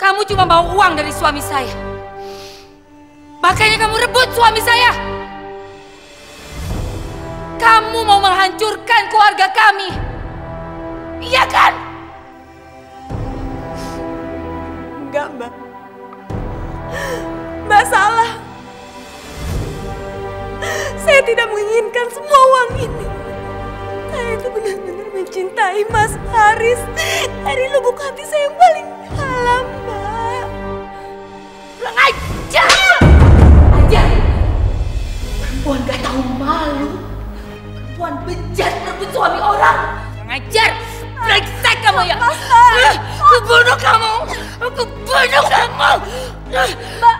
Kamu cuma mau uang dari suami saya. Makanya kamu rebut suami saya. Kamu mau menghancurkan keluarga kami. Iya kan? Enggak, Mbak. Mbak salah. Saya tidak menginginkan semua uang ini. Saya itu benar-benar mencintai Mas Haris dari lubuk hati saya yang paling dalam, Mbak. Kurang ajar! Ajar! Perempuan gak tahu malu. Perempuan bejat merebut suami orang. Kurang ajar! Brengsek kamu ya! Aku bunuh kamu! Aku bunuh kamu! Mbak!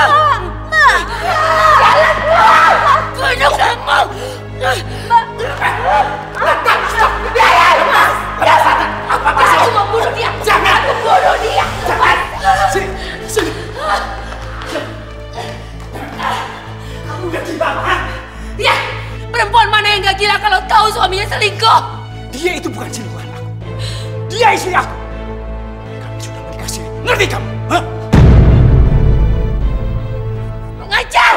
Jalan keluar! Bunuh kamu! Stop! Biarin, Mas! Apakah aku mau bunuh dia? Jangan! Aku bunuh dia! Jangan! Sini! Kamu gak gila, kan? Ya! Perempuan mana yang gak gila kalau tahu suaminya selingkuh? Dia itu bukan selingkuhan aku. Dia istri aku. Kami sudah menikah siri. Ngerti kamu? Hah? Mengajar!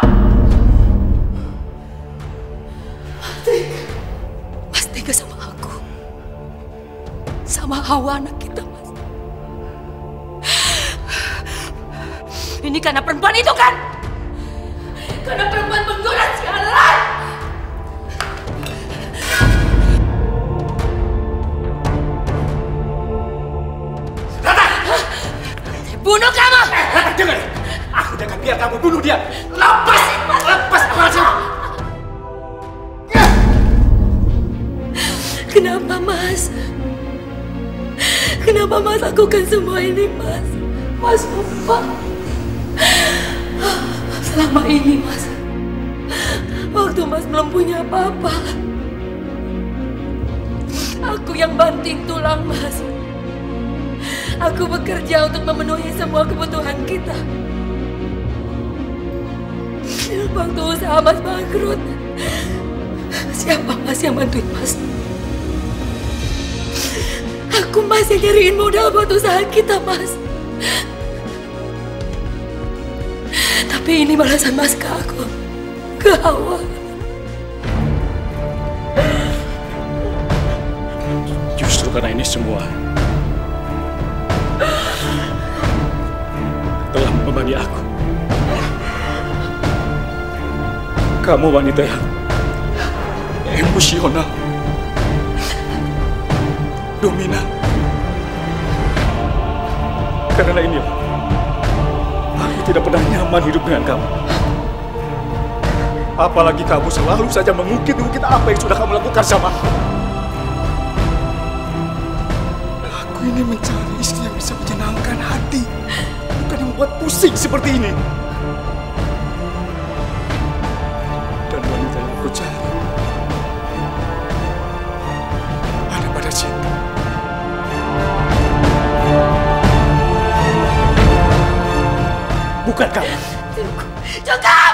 Mas tega sama aku. Sama Hawa anak kita, Mas. Ini karena perempuan itu kan? Karena perempuan penggoda sialan! Bunuh kamu! Dengar! Aku udah gak biar kamu bunuh dia! Lepas! Lepas! Kenapa, Mas? Kenapa Mas lakukan semua ini, Mas? Mas lupa. Selama ini, Mas, waktu Mas belum punya apa-apa, aku yang banting tulang, Mas. Aku bekerja untuk memenuhi semua kebutuhan kita. Waktu usaha Mas bangkrut, siapa Mas yang bantuin Mas? Aku Mas yang nyariin modal buat usaha kita, Mas. Tapi ini balasan Mas ke aku, ke Hawa. Justru karena ini semua telah membebani aku. Kamu wanita yang emosional, dominan. Karena ini, aku tidak pernah nyaman hidup dengan kamu. Apalagi kamu selalu saja mengungkit-ungkit apa yang sudah kamu lakukan sama aku. Aku ini mencari istri yang bisa menyenangkan hati, bukan yang membuat pusing seperti ini. Dan wanita yang aku cari ada pada Cinta. Bukan kamu. Cukup!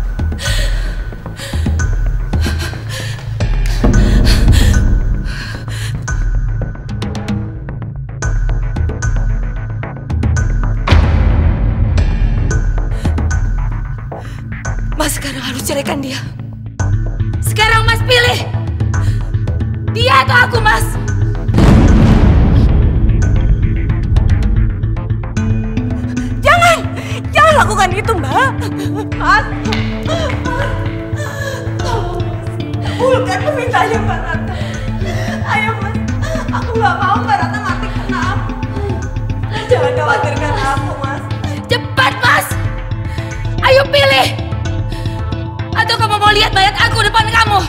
Mas sekarang harus ceraikan dia. Sekarang Mas pilih. Dia atau aku, Mas? Jangan lakukan itu, Mbak. Mas. Kabulkan permintaannya Mbak Ratna. Ayo, Mas. Aku nggak mau Mbak Ratna mati karena aku. Jangan khawatirkan aku, Mas. Cepat, Mas! Ayo pilih! Atau kamu mau lihat mayat aku depan kamu?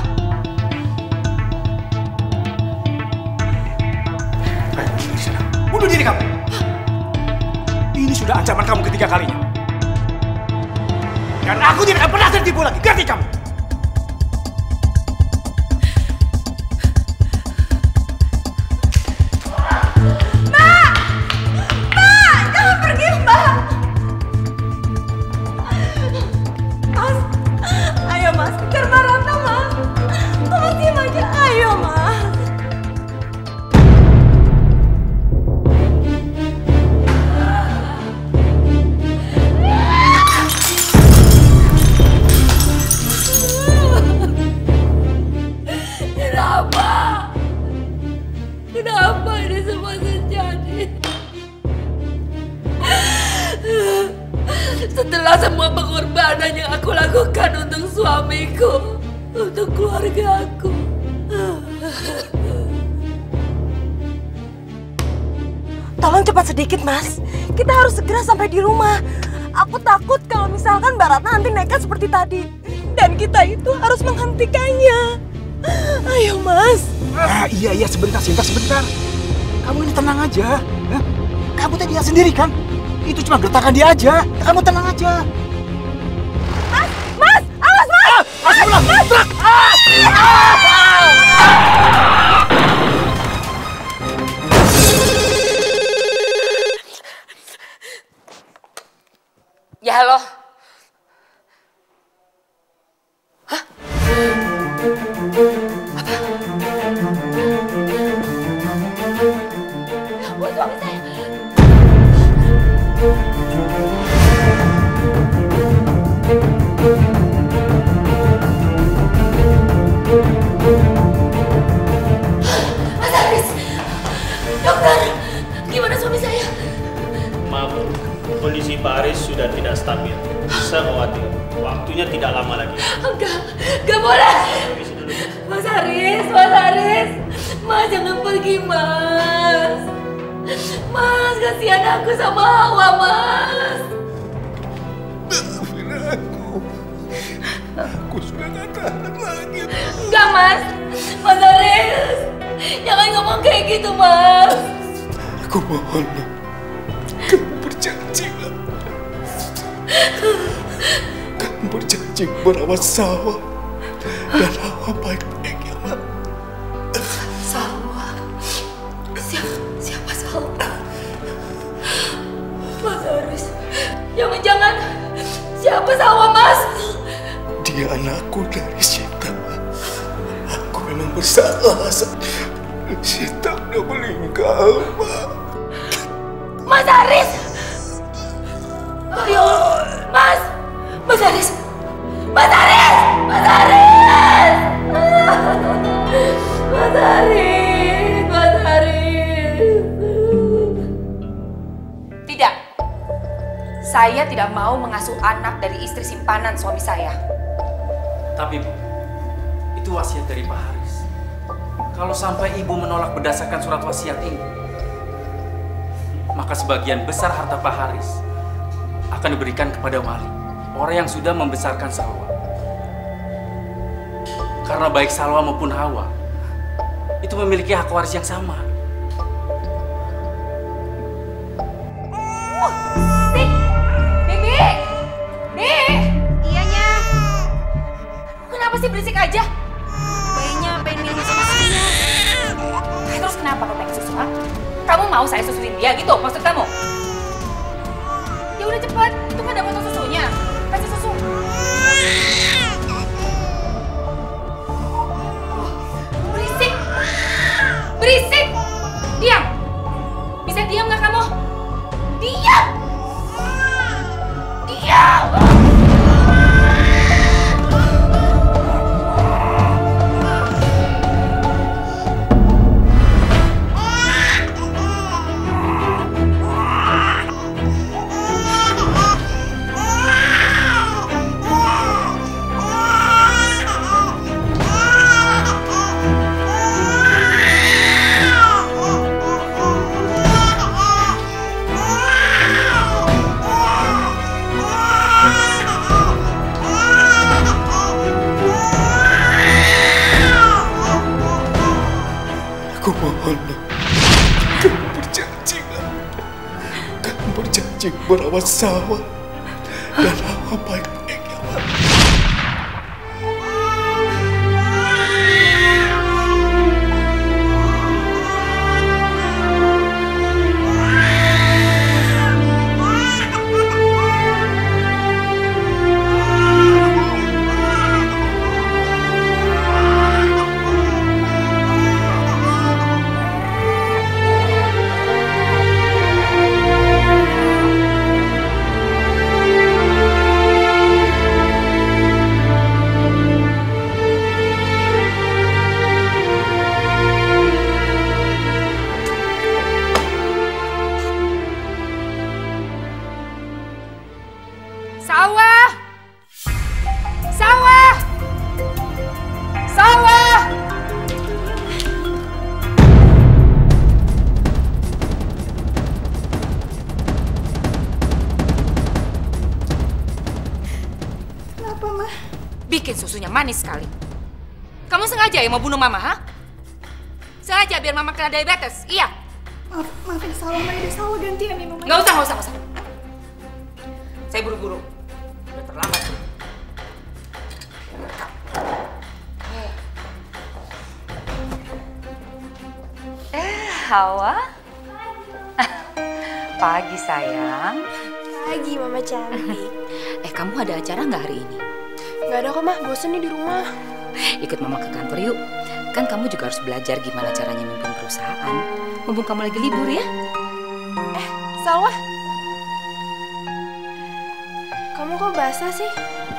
Ayo, di sana. Bunuh diri kamu. Ini sudah ancaman kamu ketiga kalinya. Dan aku tidak akan pernah tertipu lagi. Ngerti kamu? Mbak! Mbak! Jangan pergi, Mbak! Mas! Ayo, Mas. Kejar Mbak Ratna, Mas. Mas, diam aja. Ayo, Mas. pengorbanan yang aku lakukan untuk suamiku, untuk keluarga aku. Tolong cepat sedikit, Mas. Kita harus segera sampai di rumah. Aku takut kalau misalkan Mbak Ratna nanti nekat seperti tadi. Dan kita itu harus menghentikannya. Ayo, Mas. Iya, sebentar, Sinta, sebentar. Kamu ini tenang aja. Kamu tadi lihat sendiri kan? Itu cuma gertakan dia aja. Kamu tenang aja. Mas! Awas, Mas! Mas! Truk! Ya, halo. Hah? Apa? Buat suami saya. Mas Haris! Dokter! Gimana suami saya? Maaf, kondisi Pak Haris sudah tidak stabil. Saya khawatir, waktunya tidak lama lagi. Enggak boleh! Permisi dulu. Mas Haris! Mas jangan pergi, Mas! Mas, kasihan aku sama Hawa, Mas! Maafin aku sudah gak tahan lagi. Enggak, Mas! Mas Haris! Jangan ngomong kayak gitu, Mas! Aku mohon, kamu berjanji. Kamu berjanji merawat sawah dan Hawa baik-baik ya, Mak. Salwa? Siapa Salwa? Mas Haris, jangan-jangan siapa Salwa, Mas? Dia anakku dari Sinta. Aku memang bersalah. Sinta udah meninggal, Mak. Mas Haris! Oh ya Allah, Mas! Mas Haris! Mas Haris! Mas Haris! Mas Haris! Mas Haris! Tidak. Saya tidak mau mengasuh anak dari istri simpanan suami saya. Tapi Bu, itu wasiat dari Pak Haris. Kalau sampai Ibu menolak berdasarkan surat wasiat ini, maka sebagian besar harta Pak Haris akan diberikan kepada wali, orang yang sudah membesarkan Salwa. Karena baik Salwa maupun Hawa itu memiliki hak waris yang sama. Bibi! Iya, Nya. Kenapa sih berisik aja? Bayinya pengen minum susunya. Terus kenapa kamu pengen susu, ha? Kamu mau saya susuin dia gitu maksud kamu? Ya udah cepat, itu kan ada botol susunya. Kasih susu. Berisik! Berisik! Diam! Bisa diam nggak kamu? Diam! Diam! Aku mohon, kamu berjanji, kamu berjanji merawat sawah dan Hawa baik-baik ya, Mak. bikin susunya manis sekali. Kamu sengaja ya mau bunuh Mama, ha? Sengaja biar Mama kena diabetes, iya? Maafin Salwa, Maida. Salwa gantian minum. Nggak usah. Saya buru-buru. Udah terlambat. Hawa? Pagi, sayang. Pagi, Mama cantik. Kamu ada acara nggak hari ini? Nggak ada kok, Mah. Bosen nih di rumah. Ikut Mama ke kantor yuk. Kan kamu juga harus belajar gimana caranya memimpin perusahaan. Mumpung kamu lagi libur ya. Salwa. Kamu kok basah sih?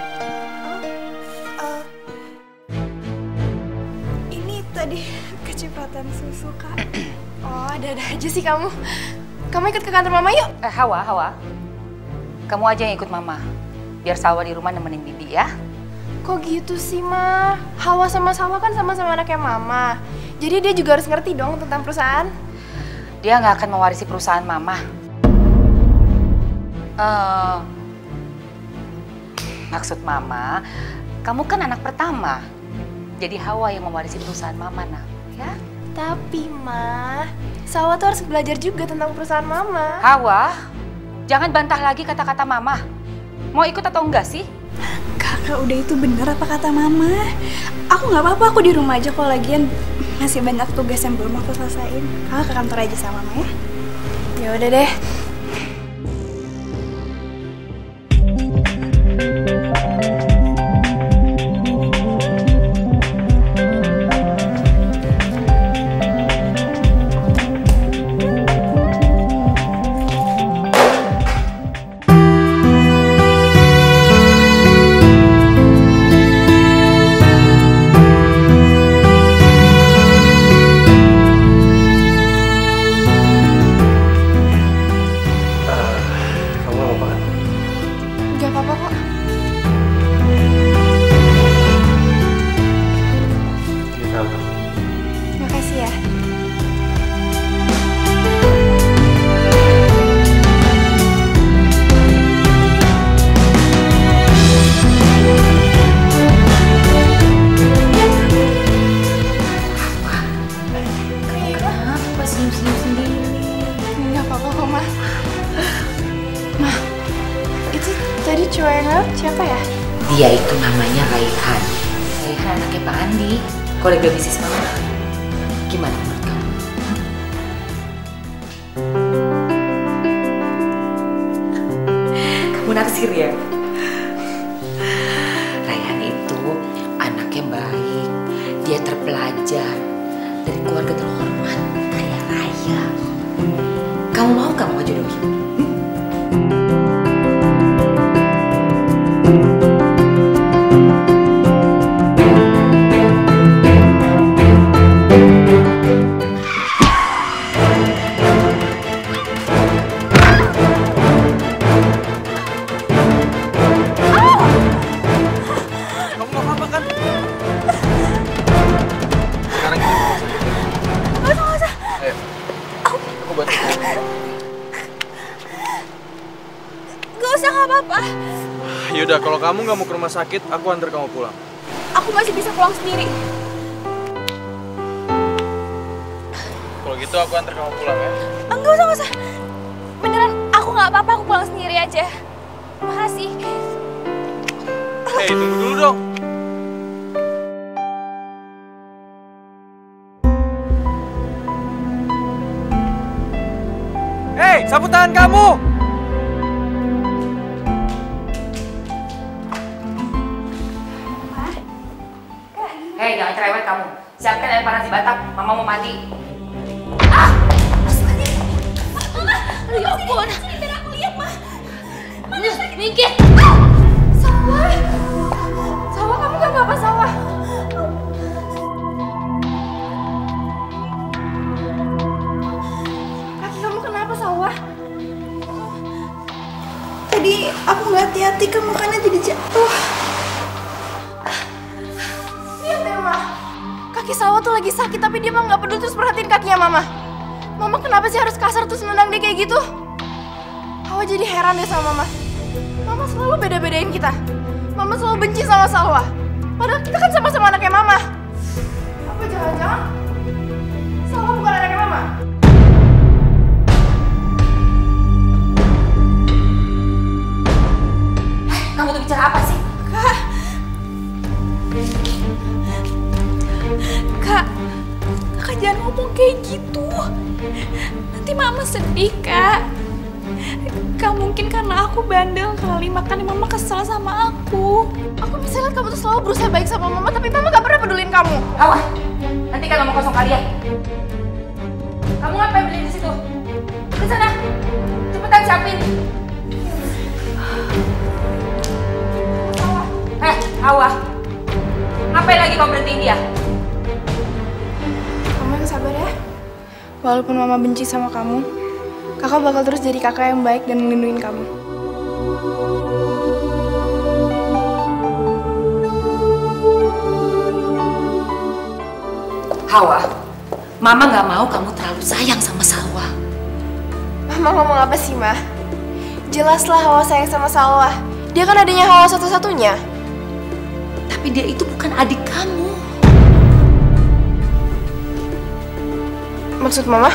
Ini tadi kecipratan susu, Kak. Oh, ada-ada aja sih kamu. Kamu ikut ke kantor Mama yuk. Hawa. Kamu aja yang ikut Mama. Biar Salwa di rumah nemenin Bibi ya. Kok gitu sih, Ma? Hawa sama Salwa kan sama-sama anaknya Mama. Jadi dia juga harus ngerti dong tentang perusahaan. Dia nggak akan mewarisi perusahaan Mama. Maksud Mama, kamu kan anak pertama. Jadi Hawa yang mewarisi perusahaan Mama, nak. Ya? Tapi, Ma, Salwa tuh harus belajar juga tentang perusahaan Mama. Hawa, jangan bantah lagi kata-kata Mama. Mau ikut atau enggak sih? Kakak, udah itu bener apa kata Mama. Aku nggak apa-apa, aku di rumah aja kok, lagian masih banyak tugas yang belum aku selesaiin. Kakak ke kantor aja sama Mama ya. Ya udah deh. Siapa ya? Dia itu namanya Raihan. Raihan anaknya Pak Andi, kolega bisnis Mama. Gimana menurut kamu? Kamu naksir ya? Raihan itu anaknya baik, dia terpelajar, dari keluarga terhormat, kaya raya. Kamu mau gak Mama jodohin? Yaudah, kalau kamu nggak mau ke rumah sakit, aku antar kamu pulang. Aku masih bisa pulang sendiri. Kalau gitu aku antar kamu pulang ya. Enggak usah. Beneran, aku nggak apa-apa, aku pulang sendiri aja. Makasih. Hei, tunggu dulu dong. Hei, sapu tangan kamu! Hei, jangan cerewet kamu. Siapkan air panas di batap. Mama mau mandi. Mama, ya ampun. Sini biar aku lihat, Ma. Mana sakit? Minggir. Salwa, kamu gak apa-apa, Salwa? Kaki kamu kenapa, Salwa? Tadi aku nggak hati-hati, kan makanya jadi jatuh. Lihat deh, Ma. Kaki Salwa tuh lagi sakit, tapi dia mah nggak peduli terus perhatiin kakinya Mama. Mama kenapa sih harus kasar terus nendang dia kayak gitu? Hawa jadi heran deh sama Mama. Mama selalu beda-bedain kita. Mama selalu benci sama Salwa. Padahal kita kan sama-sama anaknya Mama. Apa jangan-jangan Salwa bukan anaknya Mama? Kamu tuh bicara apa sih? Kak jangan ngomong kayak gitu. Nanti Mama sedih, Kak. Kak mungkin karena aku bandel kali, makanya Mama kesel sama aku. Aku bisa lihat kamu tuh selalu berusaha baik sama Mama, tapi Mama gak pernah pedulin kamu. Hawa, nanti kan ngomong kosong kalian. Kamu ngapain beli di situ? Ke sana, cepetan siapin. Hawa, ngapain lagi kau berhentiin dia? Mama yang sabar ya. Walaupun Mama benci sama kamu, Kakak bakal terus jadi kakak yang baik dan melindungi kamu. Hawa, Mama nggak mau kamu terlalu sayang sama Salwa. Mama ngomong apa sih, Ma? Jelaslah Hawa sayang sama Salwa. Dia kan adanya Hawa satu-satunya. Tapi dia itu bukan adik kamu. Maksud Mama?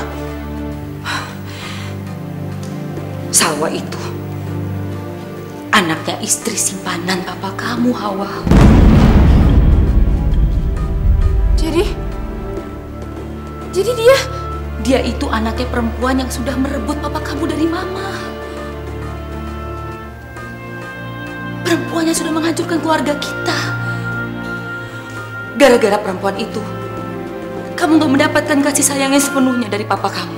Salwa itu anaknya istri simpanan papa kamu, Hawa. Jadi dia itu anaknya perempuan yang sudah merebut papa kamu dari Mama. Perempuan yang sudah menghancurkan keluarga kita. Gara-gara perempuan itu, kamu gak mendapatkan kasih sayang yang sepenuhnya dari papa kamu.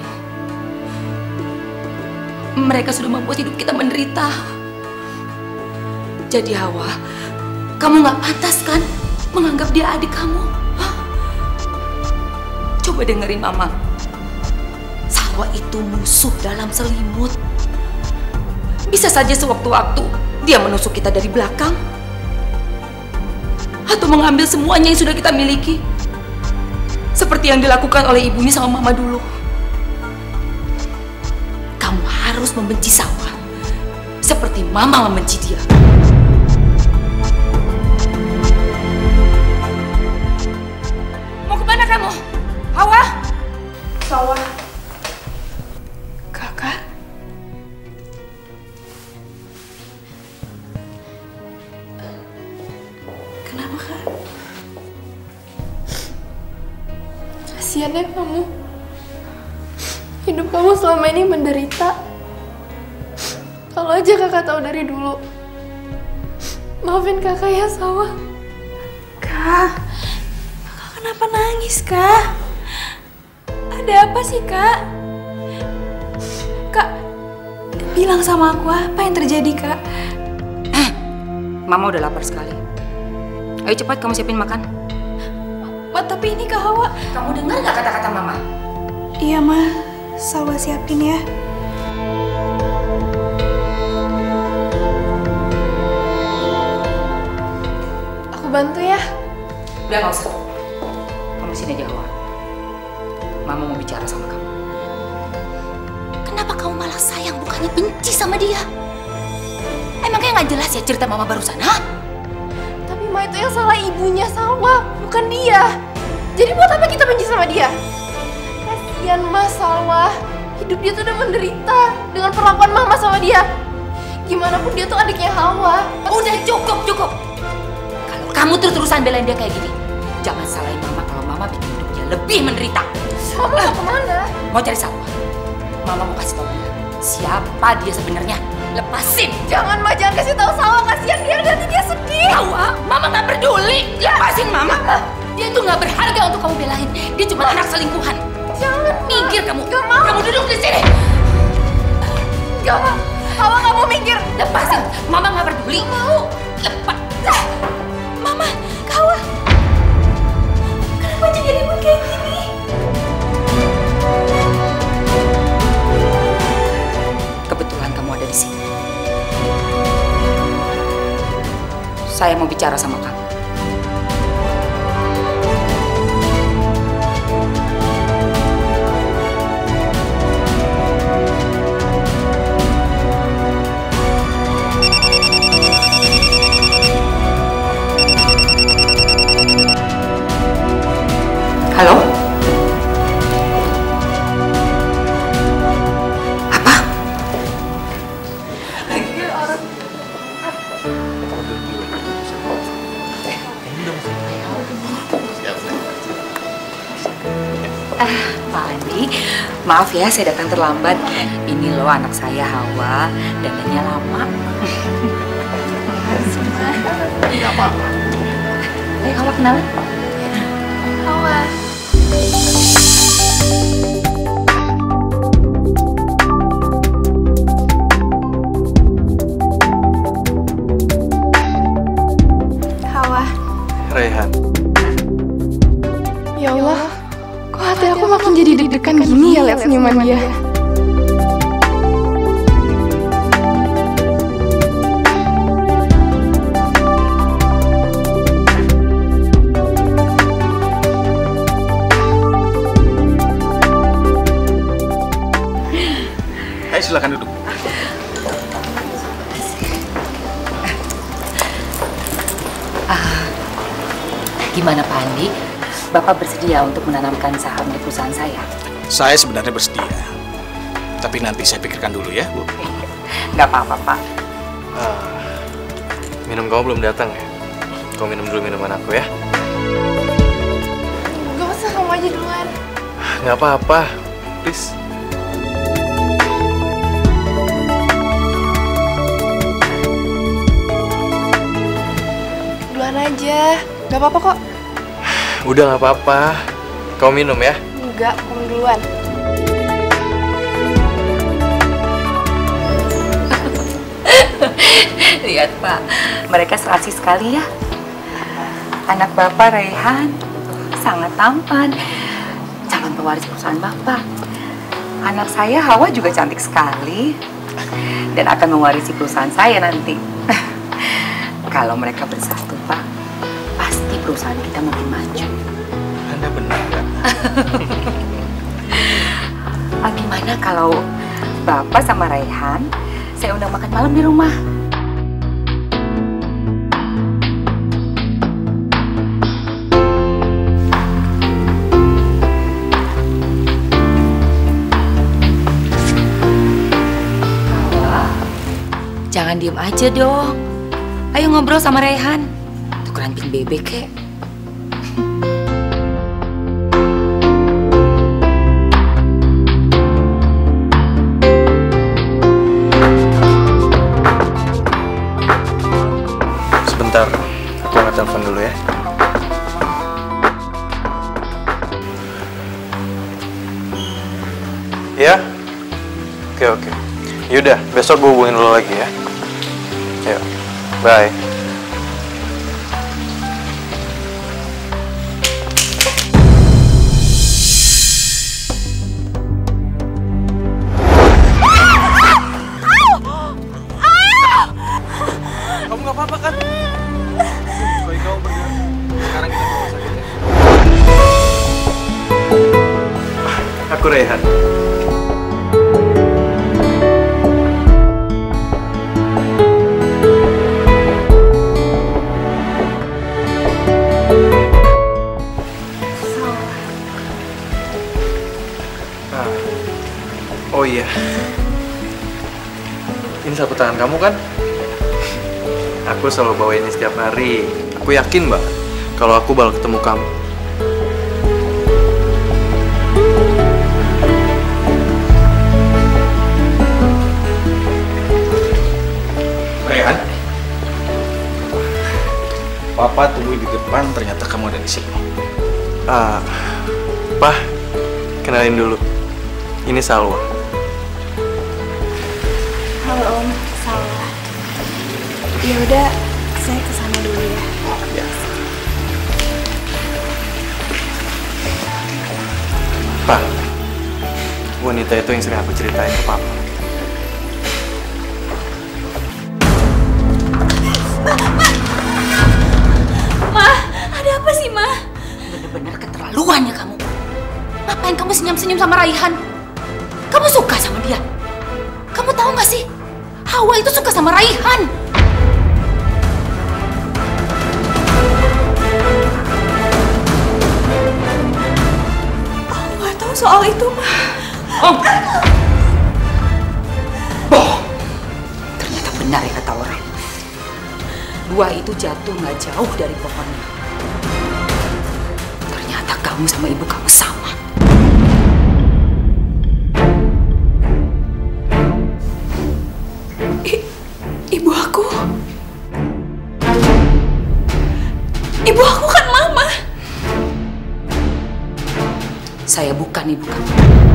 Mereka sudah membuat hidup kita menderita. Jadi Hawa, kamu gak pantas kan menganggap dia adik kamu? Hah? Coba dengerin Mama. Salwa itu musuh dalam selimut. Bisa saja sewaktu-waktu dia menusuk kita dari belakang. Atau mengambil semuanya yang sudah kita miliki. Seperti yang dilakukan oleh ibunya sama Mama dulu. Kamu harus membenci Salwa seperti Mama membenci dia. Mau kemana kamu? Hawa? Salwa. Kakak? Kenapa, Kak? Kasian ya kamu. Hidup kamu selama ini menderita. Kalau aja kakak tahu dari dulu. Maafin kakak ya, Salwa. Kak kenapa nangis, Kak? Ada apa sih, Kak? Kak, bilang sama aku apa yang terjadi, Kak? Mama udah lapar sekali. Ayo cepat kamu siapin makan. Ma, tapi ini Kak Hawa. Kamu dengar gak kata-kata Mama? Iya, Ma. Salwa siapin ya. Aku bantu ya. Udah gak usah. Kamu di sini aja, Hawa. Mama mau bicara sama kamu. Kenapa kamu malah sayang bukannya benci sama dia? Emangnya nggak jelas ya cerita Mama barusan, ha? Tapi Ma, itu yang salah ibunya Salwa, bukan dia. Jadi buat apa kita benci sama dia? Kasian Ma, Salwa. Hidup dia tuh udah menderita dengan perlakuan Mama sama dia. Gimana pun dia tuh adiknya Hawa. Udah cukup. Kalau kamu terus-terusan belain dia kayak gini, jangan salahin Mama kalau Mama bikin hidup dia lebih menderita. Mama mau kemana? Mau cari Salwa. Mama mau kasih tahu dia siapa dia sebenarnya. Lepasin. Jangan, Ma, jangan kasih tahu Salwa, kasihan dia, nanti dia sedih. Hawa, Mama nggak peduli. Lepasin Mama. Dia tuh nggak berharga untuk kamu belain. Dia cuma anak selingkuhan. Jangan, Ma. Minggir kamu. Gak mau. Kamu duduk di sini. Gak mau. Hawa nggak mau minggir. Lepasin. Mama nggak peduli. Gak mau. Lepas. Mama, Hawa. Kenapa jadi ribut kayak gini? Kebetulan kamu ada di sini. Saya mau bicara sama kamu. Maaf ya, saya datang terlambat. Ini loh anak saya Hawa, dandannya lama. Tidak apa-apa. Ayo Hawa kenalan. Hawa. Hawa. Raihan. Ya Allah, kok hati aku makin jadi deg-degan gini ya lihat senyuman dia. Ayo silakan duduk. Gimana Pak Andi? Bapak bersedia untuk menanamkan saham di perusahaan saya? Saya sebenarnya bersedia. Tapi nanti saya pikirkan dulu ya, Bu. Nggak apa-apa, Pak. Minum kamu belum datang ya? Kau minum dulu minuman aku ya? Gak usah, kamu aja duluan. Nggak apa-apa, please. Duluan aja, gak apa-apa kok. Udah nggak apa-apa. Kau minum ya? Enggak, kamu duluan. Lihat Pak, mereka serasi sekali ya. Anak Bapak Raihan sangat tampan, calon pewaris perusahaan Bapak. Anak saya Hawa juga cantik sekali dan akan mewarisi perusahaan saya nanti. Kalau mereka bersatu Pak, pasti perusahaan kita makin maju. Anda benar nggak? Gimana kalau Bapak sama Raihan saya undang makan malam di rumah? Jangan diem aja dong. Ayo ngobrol sama Raihan. Tukeran pin bebek kek. Sebentar, aku angkat telepon dulu ya. Ya? Oke. Yaudah, besok gue hubungin lo lagi ya. Yuk, bye. Kamu nggak apa-apa kan? Baik kamu bergerak. Sekarang kita ke rumah sakit ya. Aku Raihan. Oh iya, ini sapu tangan kamu kan? Aku selalu bawa ini setiap hari. Aku yakin banget kalau aku bakal ketemu kamu. Raihan, Papa tunggu di depan, ternyata kamu ada di sini. Pak, kenalin dulu. Ini Salwa. Halo Om, salah. Ya udah, saya kesana dulu ya. Pak, wanita itu yang sering aku ceritain ke Papa. Ma, ada apa sih Ma? Bener-bener keterlaluan ya kamu. Ngapain kamu senyum-senyum sama Raihan? Kamu suka sama dia? Kamu tahu nggak sih? Hawa itu suka sama Raihan. Aku nggak tahu soal itu Ma. Bohong. Ternyata benar ya kata orang. Buah itu jatuh nggak jauh dari pohonnya. Ternyata kamu sama ibu kamu sama. aku. Ibu aku kan Mama. Saya bukan ibu kamu.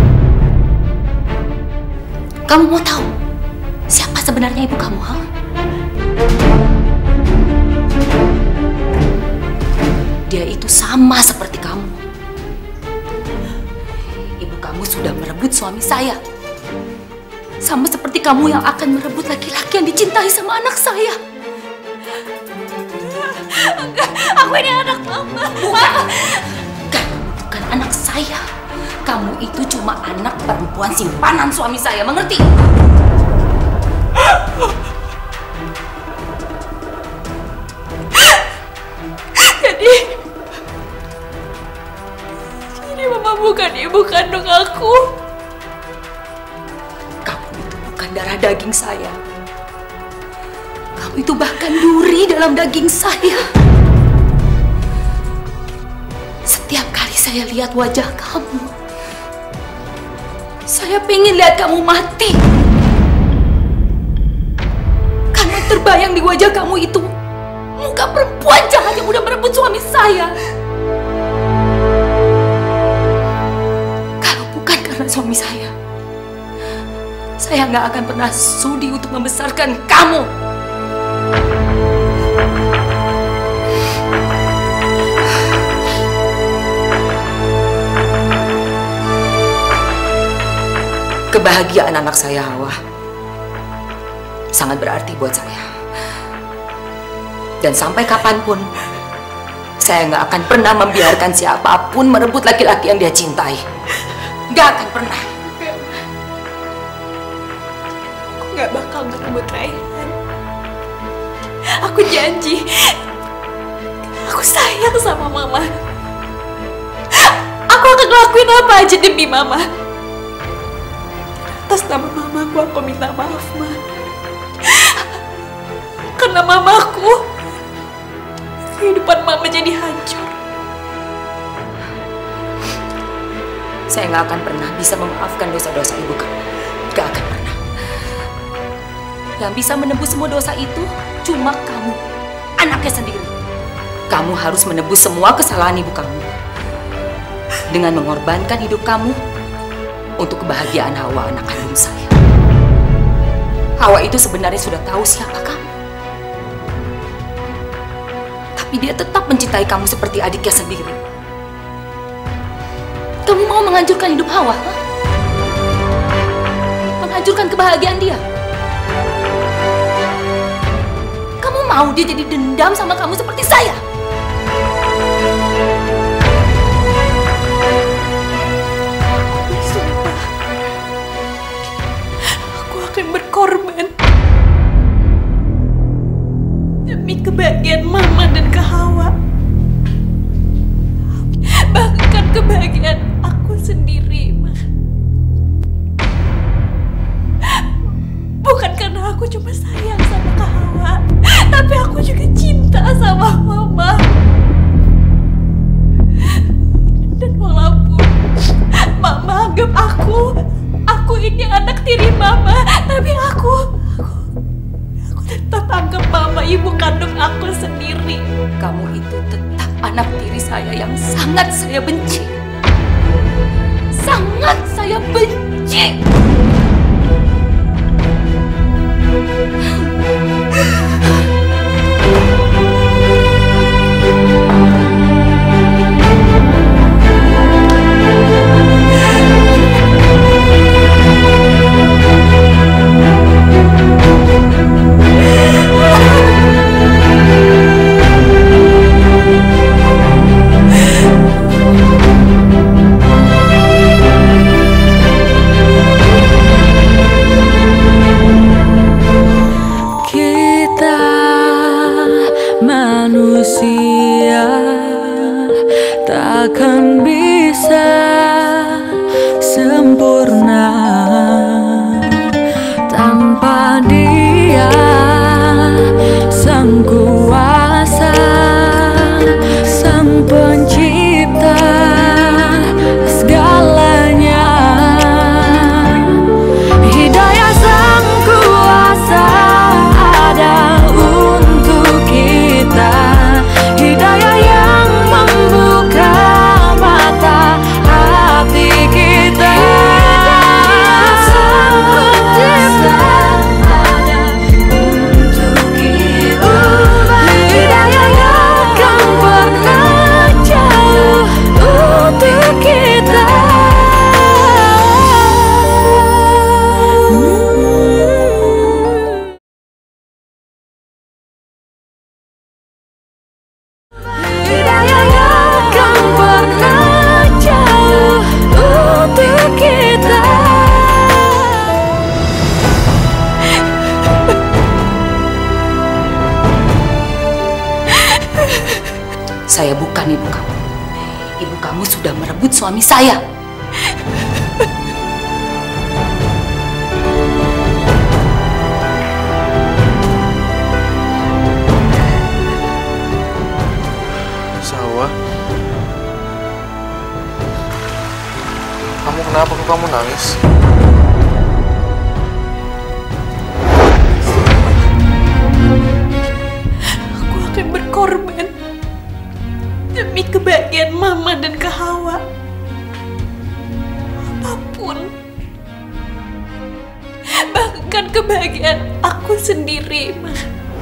Kamu mau tahu siapa sebenarnya ibu kamu, ha? Dia itu sama seperti kamu. Ibu kamu sudah merebut suami saya. Sama seperti kamu yang akan merebut laki-laki yang dicintai sama anak saya. Enggak, aku ini anak Mama. Kamu bukan anak saya. Kamu itu cuma anak perempuan simpanan suami saya, mengerti? Jadi Mama bukan ibu kandung aku. Kamu itu bukan darah daging saya. Kamu itu bahkan duri dalam daging saya. Setiap kali saya lihat wajah kamu, saya pengen lihat kamu mati. Karena terbayang di wajah kamu itu muka perempuan jahat yang udah merebut suami saya. Kalau bukan karena suami saya nggak akan pernah sudi untuk membesarkan kamu. Kebahagiaan anak saya, Hawa, sangat berarti buat saya. Dan sampai kapanpun, saya nggak akan pernah membiarkan siapapun merebut laki-laki yang dia cintai. Nggak akan pernah. Aku nggak bakal merebut Raihan. Aku janji. Aku sayang sama Mama. Aku akan ngelakuin apa aja demi Mama. Atas nama Mamaku, aku minta maaf, Ma. Karena Mamaku, kehidupan Mama jadi hancur. Saya nggak akan pernah bisa memaafkan dosa-dosa ibu kamu. Nggak akan pernah. Yang bisa menebus semua dosa itu cuma kamu, anaknya sendiri. Kamu harus menebus semua kesalahan ibu kamu dengan mengorbankan hidup kamu untuk kebahagiaan Hawa, anak kandung saya. Hawa itu sebenarnya sudah tahu siapa kamu. Tapi dia tetap mencintai kamu seperti adiknya sendiri. Kamu mau menghancurkan hidup Hawa? Ha? Menghancurkan kebahagiaan dia? Kamu mau dia jadi dendam sama kamu seperti saya? Berkorban demi kebahagiaan Mama dan Kak Hawa, bahkan kebahagiaan aku sendiri, Ma. Bukan karena aku cuma sayang sama Kak Hawa, tapi aku juga cinta sama Mama. Dan walaupun Mama anggap aku ini anak tiri Mama, tapi aku tetap anggap Mama ibu kandung aku sendiri. Kamu itu tetap anak tiri saya yang sangat saya benci. Sangat saya benci. Manusia takkan bisa sempurna tanpa Dia, Sang Kuasa, Sang Pencipta segalanya. Hidayah Sang Kuasa ada Saya bukan ibu kamu. Ibu kamu sudah merebut suami saya. Salwa, kamu kenapa kok kamu nangis? Aku akan berkorban demi kebahagiaan Mama dan Kak Hawa. Apapun. Bahkan kebahagiaan aku sendiri, Ma.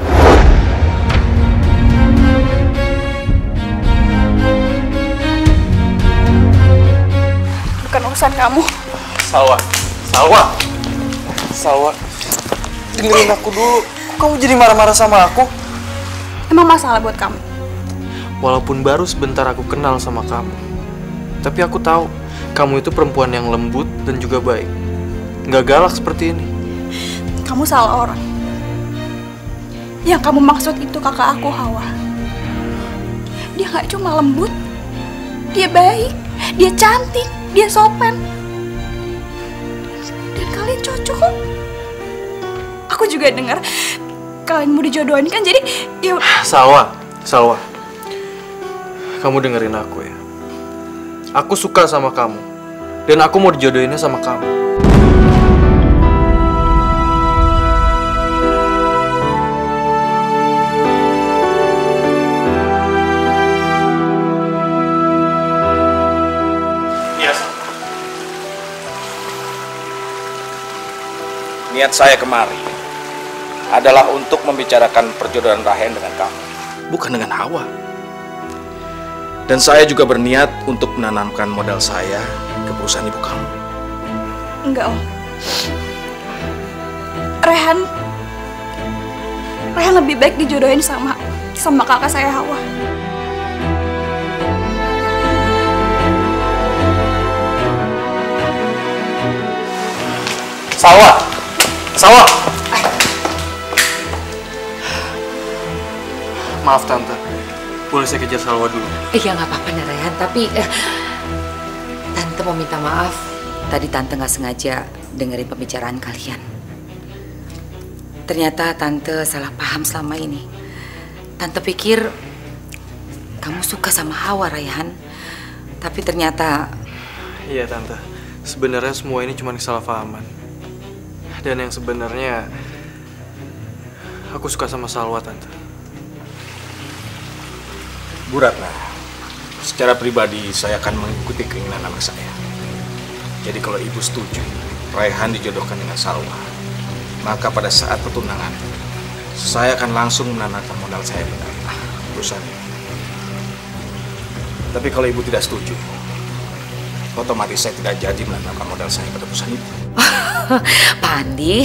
Bukan urusan kamu. Salwa, Salwa, Salwa, dengerin aku dulu. Kok kamu jadi marah-marah sama aku? Emang masalah buat kamu? Walaupun baru sebentar aku kenal sama kamu, tapi aku tahu kamu itu perempuan yang lembut dan juga baik. Nggak galak seperti ini. Kamu salah orang. Yang kamu maksud itu kakak aku, Hawa. Dia nggak cuma lembut, dia baik, dia cantik, dia sopan. Dan kalian cocok kok. Aku juga dengar kalian mau dijodohin kan, jadi ya... Salwa, Salwa, kamu dengerin aku ya. Aku suka sama kamu, dan aku mau dijodohinnya sama kamu. Iya, niat saya kemari adalah untuk membicarakan perjodohan Rayhan dengan kamu, bukan dengan Hawa. Dan saya juga berniat untuk menanamkan modal saya ke perusahaan ibu kamu. Enggak, Om. Rayhan lebih baik dijodohin sama kakak saya, Hawa. Salwa, Salwa. Maaf Tante, boleh saya kejar Salwa dulu? Iya nggak apa-apa Rayhan, tapi Tante mau minta maaf. Tadi Tante nggak sengaja dengerin pembicaraan kalian. Ternyata Tante salah paham selama ini. Tante pikir kamu suka sama Hawa, Rayhan. Tapi ternyata... Iya Tante, sebenarnya semua ini cuma kesalahpahaman. Dan yang sebenarnya aku suka sama Salwa, Tante. Bu Ratna, secara pribadi saya akan mengikuti keinginan anak saya. Jadi kalau ibu setuju Rayhan dijodohkan dengan Salwa, maka pada saat pertunangan saya akan langsung menanamkan modal saya di perusahaan ini. Tapi kalau ibu tidak setuju, otomatis saya tidak jadi menanamkan modal saya pada perusahaan itu. Pak Andi,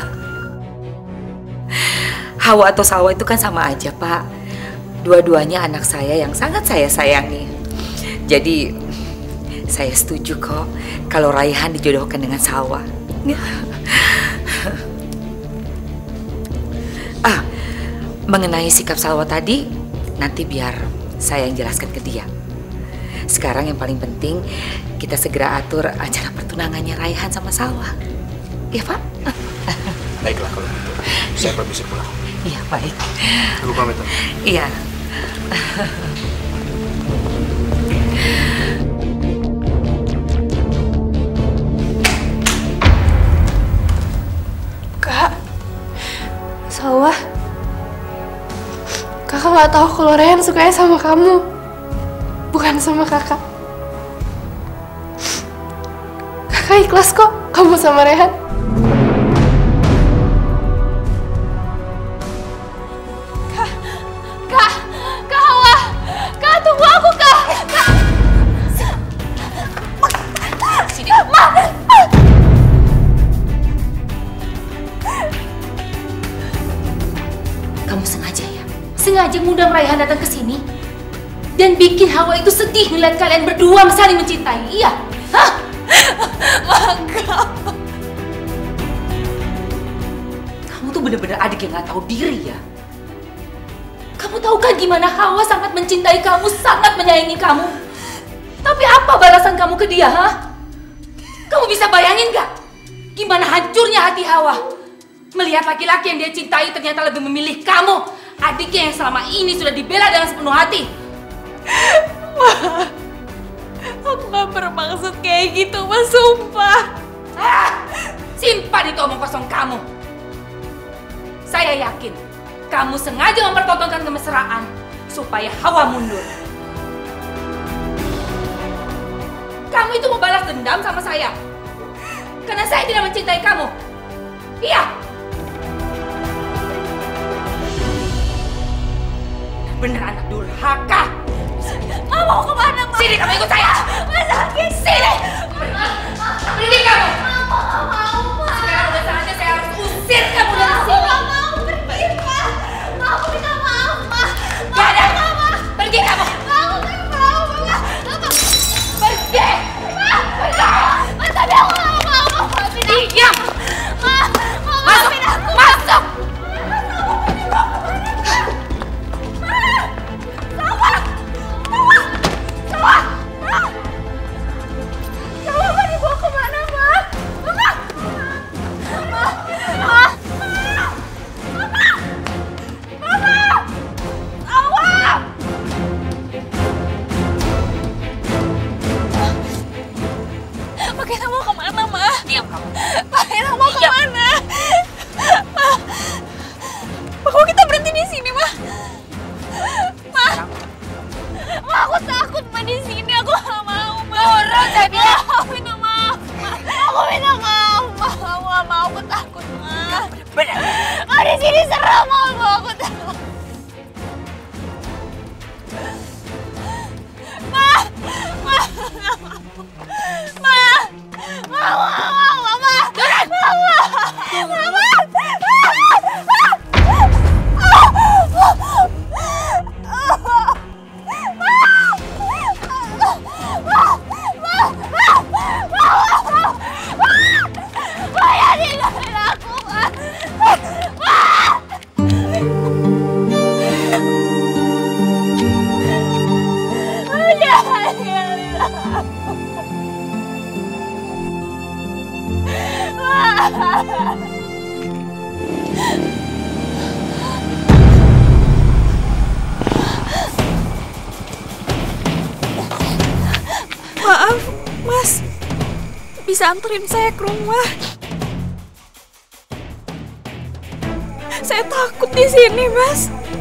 Hawa atau Salwa itu kan sama aja, Pak. Dua-duanya anak saya yang sangat saya sayangi. Jadi, saya setuju kok kalau Rayhan dijodohkan dengan Salwa. Mengenai sikap Salwa tadi, nanti biar saya yang jelaskan ke dia. Sekarang yang paling penting, kita segera atur acara pertunangannya Rayhan sama Salwa. Iya, Pak? Baiklah kalau gitu. Saya permisi pulang. Iya, baik. Aku pamit. Iya. Kak, Salwa, kakak nggak tahu kalau Rayhan sukanya sama kamu, bukan sama kakak. Kakak ikhlas kok kamu sama Rayhan. Sengaja ngundang Rayhan datang ke sini dan bikin Hawa itu sedih melihat kalian berdua saling mencintai. Iya? Hah? Enggak. Kamu tuh bener-bener adik yang nggak tahu diri ya. Kamu tahu kan gimana Hawa sangat mencintai kamu, sangat menyayangi kamu. Tapi apa balasan kamu ke dia, ha? Kamu bisa bayangin gak? Gimana hancurnya hati Hawa melihat laki-laki yang dia cintai ternyata lebih memilih kamu, adiknya yang selama ini sudah dibela dengan sepenuh hati. Ma, aku gak bermaksud kayak gitu, Ma, sumpah. Simpan itu omong kosong kamu. Saya yakin kamu sengaja mempertontonkan kemesraan supaya Hawa mundur. Kamu itu mau balas dendam sama saya karena saya tidak mencintai kamu. Iya. Bener anak durhaka. Ma, mau kemana, Ma? Sini, kamu ikut saya. Ma, sakit. Sini. Pergi kamu. Ma. Sekarang udah saatnya saya harus usir kamu dari sini. Aku gak mau pergi, Ma. Ma, aku minta maaf, Ma. Gak ada. Pergi kamu. Ma, aku gak mau, Ma. Pergi. Ma, tapi aku gak mau. Diam. Ma, masuk. Masuk. Sama dibawa kemana, Ma? Mama! Pak, kita mau kemana, Ma? Diam kamu. Pak, kita mau kemana? Ma, kok kita berhenti di sini, Ma? Ma, aku takut, Ma, di sini. Aku gak mau, Ma. Turun, saya bilang. Aku minta maaf, Ma. Aku minta maaf, Ma. Aku gak mau, aku takut, Ma. Benar. Ma, di sini serem, Ma. Aku takut. Ma, Ma, Ma, Ma, Ma, turun. Maaf, Mas. Bisa anterin saya ke rumah? Saya takut di sini, Mas.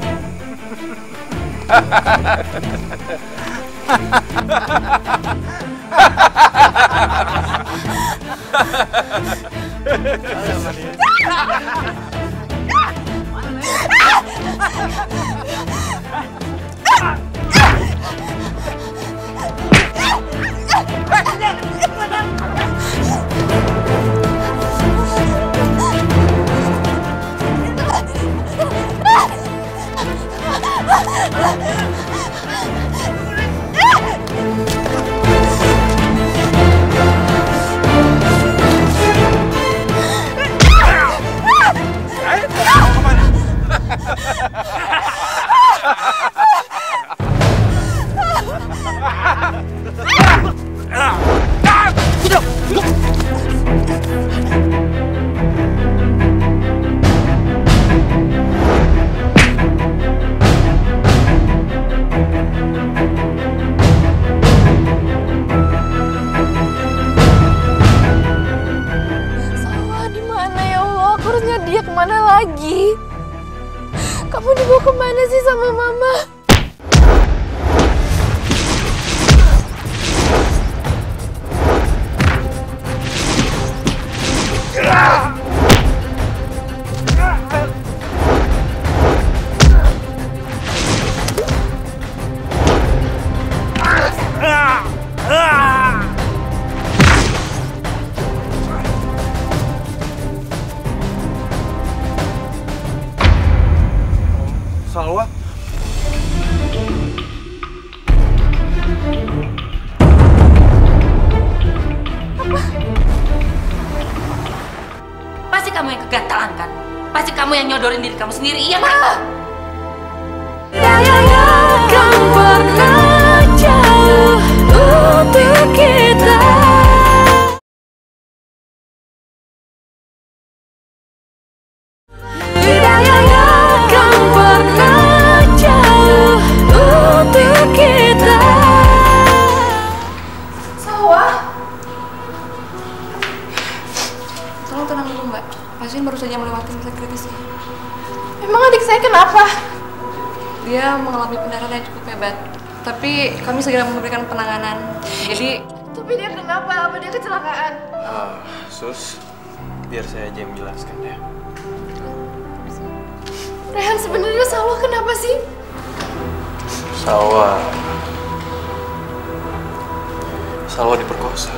Dia kemana lagi? Kamu dibawa kemana sih sama Mama? Salwa? Pasti kamu yang kegatalan kan? Pasti kamu yang nyodorin diri kamu sendiri, iya kan? Kan pernah jauh untuk kita. Kan pernah jauh untuk kita. Sawah. Tolong tenang dulu Mbak. Pasien baru saja melewati masa kritisnya. Emang adik saya kenapa? Dia mengalami pendarahan yang cukup hebat. Tapi kami segera memberikan penanganan. Jadi Tapi dia kenapa? Apa dia kecelakaan? Sus, biar saya aja yang menjelaskan ya. Rehan, sebenarnya Salwa kenapa sih? Salwa diperkosa.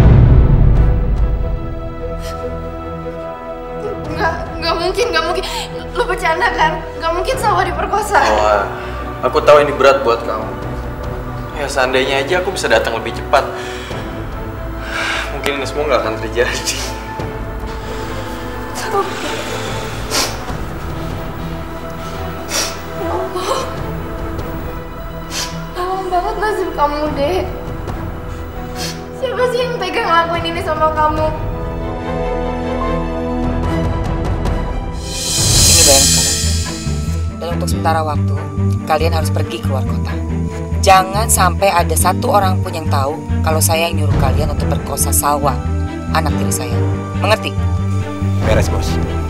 Nggak mungkin. Lo bercanda kan? Nggak mungkin Salwa diperkosa. Salwa, aku tahu ini berat buat kamu. Ya seandainya aja aku bisa datang lebih cepat. Mungkin ini semua nggak akan terjadi. Tolong banget nasib kamu, Dek. Siapa sih yang tega ngelakuin ini sama kamu? Ini bayaran kalian. Dan untuk sementara waktu, kalian harus pergi keluar kota. Jangan sampai ada satu orang pun yang tahu kalau saya yang nyuruh kalian untuk perkosa Salwa, anak tiri saya. Mengerti? Beres, Bos.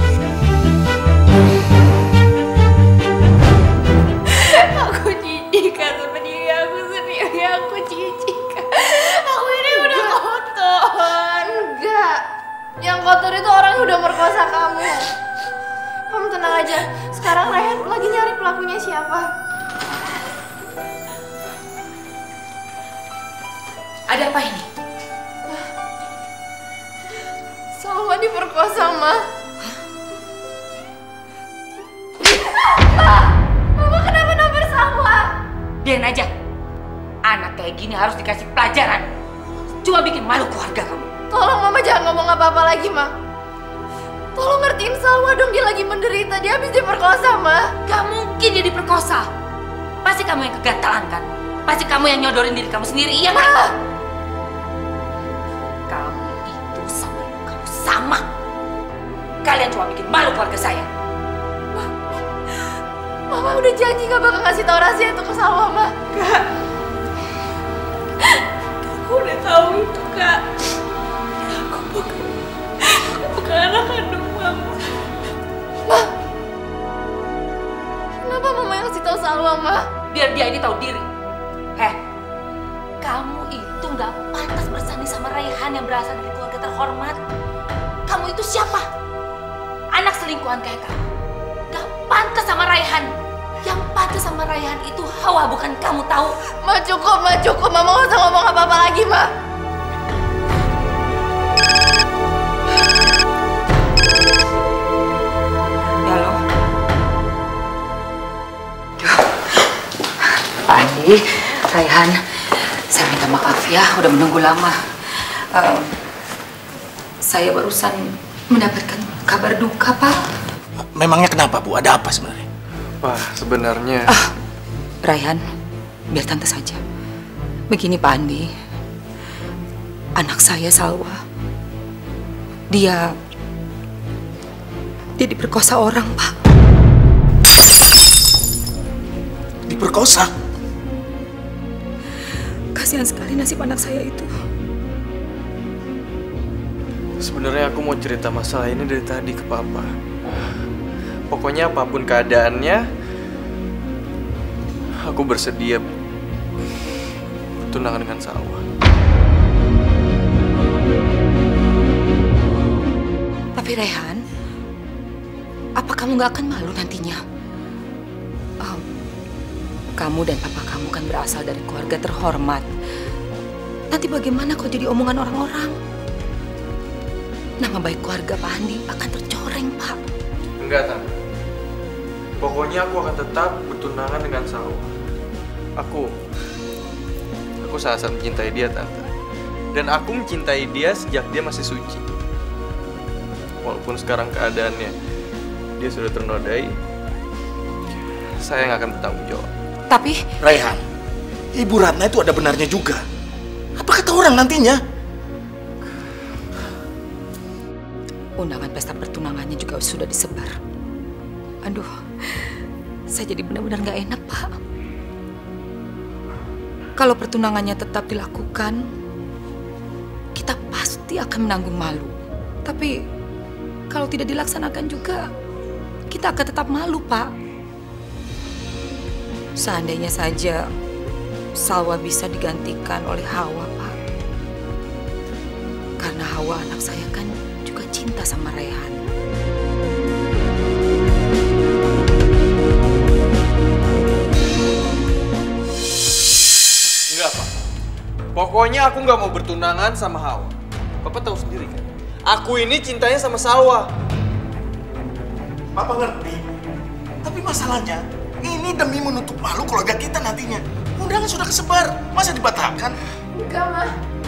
Aku jijik sama diri aku sendiri. Aku jijik. Aku ini udah kotor. Enggak. Yang kotor itu orang yang udah merkosa kamu. Kamu tenang aja. Sekarang Rehan lagi nyari pelakunya siapa. Ada apa ini? Salwa diperkosa, Ma. Mama kenapa nampar Salwa? Biarin aja. Anak kayak gini harus dikasih pelajaran. Cuma bikin malu keluarga kamu. Tolong Mama jangan ngomong apa-apa lagi, Ma. Tolong ngertiin Salwa dong, dia lagi menderita. Dia habis diperkosa, Ma. Gak mungkin dia diperkosa. Pasti kamu yang kegatalan kan? Pasti kamu yang nyodorin diri kamu sendiri, iya kan? Kamu itu sama ibu kamu sama. Kalian cuma bikin malu keluarga saya. Mama udah janji gak bakal ngasih tau rahasia itu ke Salwa, Ma. Kak. Aku udah tahu itu, Kak. Aku bukan anak kandung Mama. Ma. Kenapa Mama yang ngasih tau Salwa, Ma? Biar dia ini tahu diri. Kamu itu nggak pantas bersanding sama Raihan yang berasal dari keluarga terhormat. Kamu itu siapa? Anak selingkuhan kayak kamu. Gak pantas sama Raihan. Yang pantas sama Raihan itu Hawa, bukan kamu, tahu? Ma cukup. Mama gak usah ngomong apa-apa lagi, Ma. Ya loh. Pak Andi, Raihan, saya minta maaf ya, udah menunggu lama. Saya barusan mendapatkan kabar duka, Pak. Memangnya kenapa, Bu? Ada apa sebenarnya? Wah, sebenarnya... Raihan, biar tante saja. Begini Pak Andi, anak saya Salwa, dia diperkosa orang, Pak. Diperkosa? Kasihan sekali nasib anak saya itu. Sebenarnya aku mau cerita masalah ini dari tadi ke Papa. Pokoknya apapun keadaannya, aku bersedia bertunangan dengan Salwa. Tapi Rehan, apa kamu gak akan malu nantinya? Kamu dan papa kamu kan berasal dari keluarga terhormat. Nanti bagaimana kau jadi omongan orang-orang? Nama baik keluarga Pak Andi akan tercoreng, Pak. Enggak, Tante. Pokoknya aku akan tetap bertunangan dengan Salwa. Aku sangat mencintai dia, Tante. Dan aku mencintai dia sejak dia masih suci. Walaupun sekarang keadaannya dia sudah ternodai, saya nggak akan bertanggung jawab. Tapi... Raihan, Ibu Ratna itu ada benarnya juga. Apa kata orang nantinya? Undangan pesta pertunangannya juga sudah disebar. Aduh, saya jadi benar-benar nggak enak, Pak. Kalau pertunangannya tetap dilakukan, kita pasti akan menanggung malu. Tapi kalau tidak dilaksanakan juga, kita akan tetap malu, Pak. Seandainya saja Salwa bisa digantikan oleh Hawa, Pak. Karena Hawa anak saya kan juga cinta sama Raihan. Enggak, Pak. Pokoknya aku nggak mau bertunangan sama Hawa. Papa tahu sendiri kan? Aku ini cintanya sama Salwa. Papa ngerti. Tapi masalahnya, ini demi menutup malu keluarga kita nantinya. Undangan sudah kesebar, masa dibatalkan? Enggak, Ma.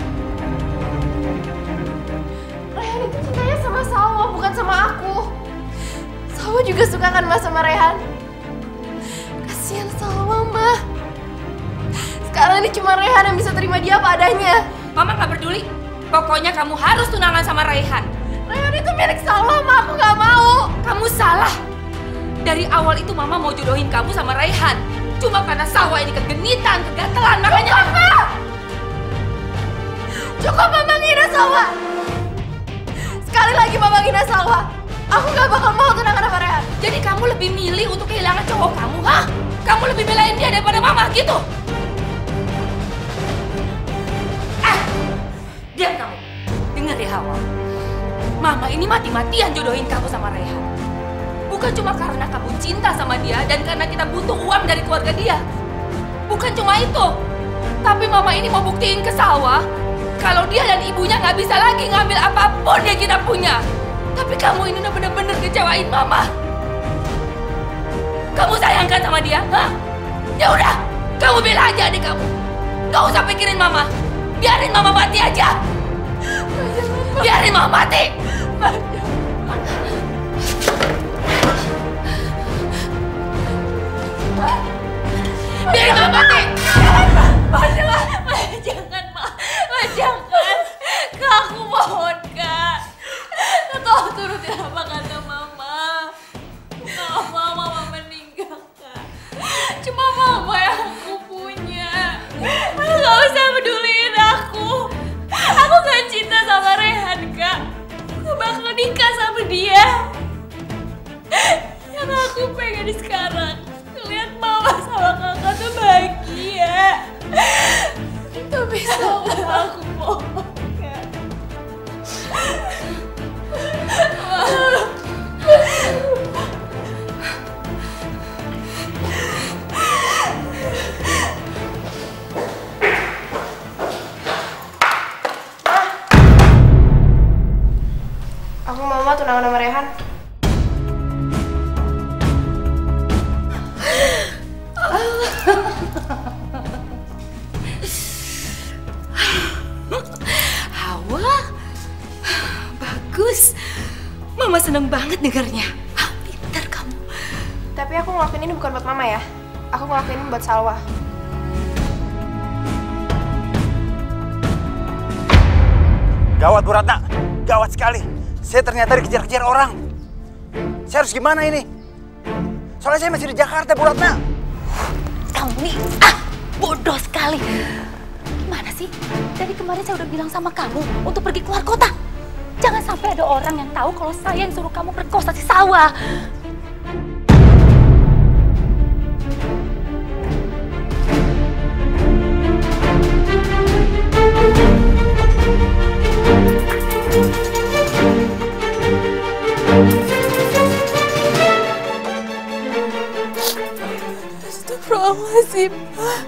Raihan itu cintanya sama Salwa, bukan sama aku. Salwa juga suka kan, Ma, sama Raihan. Kasihan Salwa, Ma. Sekarang ini cuma Raihan yang bisa terima dia apa adanya. Mama nggak peduli. Pokoknya kamu harus tunangan sama Raihan. Raihan itu milik Salwa, Ma. Aku nggak mau. Kamu salah. Dari awal itu Mama mau jodohin kamu sama Raihan. Cuma karena Salwa ini kegenitan, kegatelan, makanya... Cukup, Ma! Cukup, Mama ngina Salwa. Sekali lagi Mama ngina Salwa. Aku nggak bakal mau tunangan sama Raihan. Jadi kamu lebih milih untuk kehilangan cowok kamu, hah? Kamu lebih belain dia daripada Mama, gitu? Diam kamu. Dengar ya, Hawa. Mama ini mati-matian jodohin kamu sama Raihan. Bukan cuma karena kamu cinta sama dia dan karena kita butuh uang dari keluarga dia. Bukan cuma itu. Tapi Mama ini mau buktiin ke Salwa kalau dia dan ibunya nggak bisa lagi ngambil apapun yang kita punya. Tapi kamu ini udah bener-bener kecewain Mama. Kamu sayangkan sama dia, hah? Ya udah, kamu bela aja adik kamu. Gak usah pikirin Mama. Biarin Mama mati aja. Biarin Mama mati. Biarin Mama mati. Jangan, Ma. Jangan. Kak, aku mohon, Kak. Kak, tolong turutin apa kata Mama. Nggak mau Mama meninggal, Kak. Cuma Mama yang aku punya. Nggak usah peduliin aku. Aku gak cinta sama Raihan, Kak. Aku bakal nikah sama dia. Yang aku pengen sekarang ngeliat Mama sama Kakak tuh bahagia. Tapi sama aku mohon, Kak. Aku mau Mama tunangan sama Raihan. Hawa, bagus. Mama seneng banget dengarnya. Pintar kamu. Tapi aku ngelakuin ini bukan buat Mama ya. Aku ngelakuin ini buat Salwa. Gawat Bu Ratna, gawat sekali. Saya ternyata dikejar-kejar orang. Saya harus gimana ini? Soalnya saya masih di Jakarta, Bu Ratna. Kamu nih, bodoh sekali. Gimana sih? Dari kemarin saya udah bilang sama kamu untuk pergi keluar kota. Jangan sampai ada orang yang tahu kalau saya yang suruh kamu perkosa si Salwa. Astagfirullahaladzim, Ma.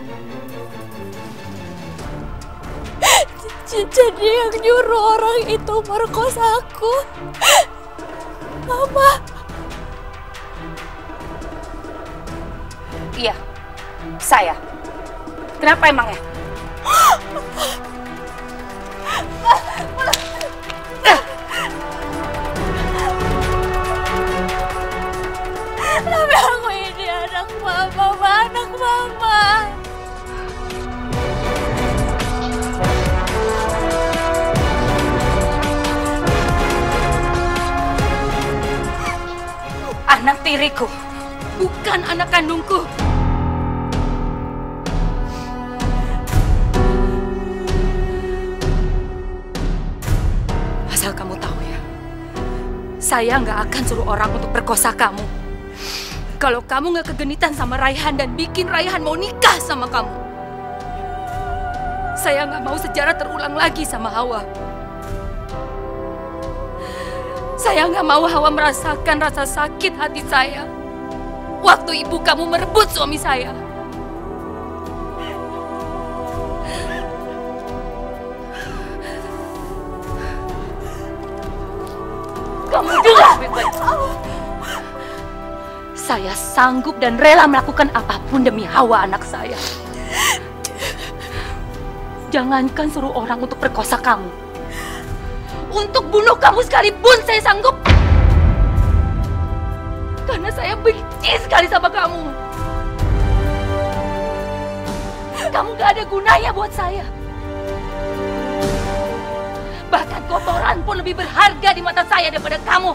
Jadi yang nyuruh orang itu merkosa aku Mama. Iya, saya. Kenapa emangnya? Tapi aku ini anak Mama. anak tiriku, bukan anak kandungku. Asal kamu tahu ya, saya nggak akan suruh orang untuk perkosa kamu. Kalau kamu nggak kegenitan sama Raihan dan bikin Raihan mau nikah sama kamu, saya nggak mau sejarah terulang lagi sama Hawa. Saya nggak mau Hawa merasakan rasa sakit hati saya waktu ibu kamu merebut suami saya. Kamu dengar baik-baik. Saya sanggup dan rela melakukan apapun demi Hawa anak saya. Jangankan suruh orang untuk perkosa kamu, untuk bunuh kamu sekalipun saya sanggup. Karena saya benci sekali sama kamu. Kamu gak ada gunanya buat saya. Bahkan kotoran pun lebih berharga di mata saya daripada kamu.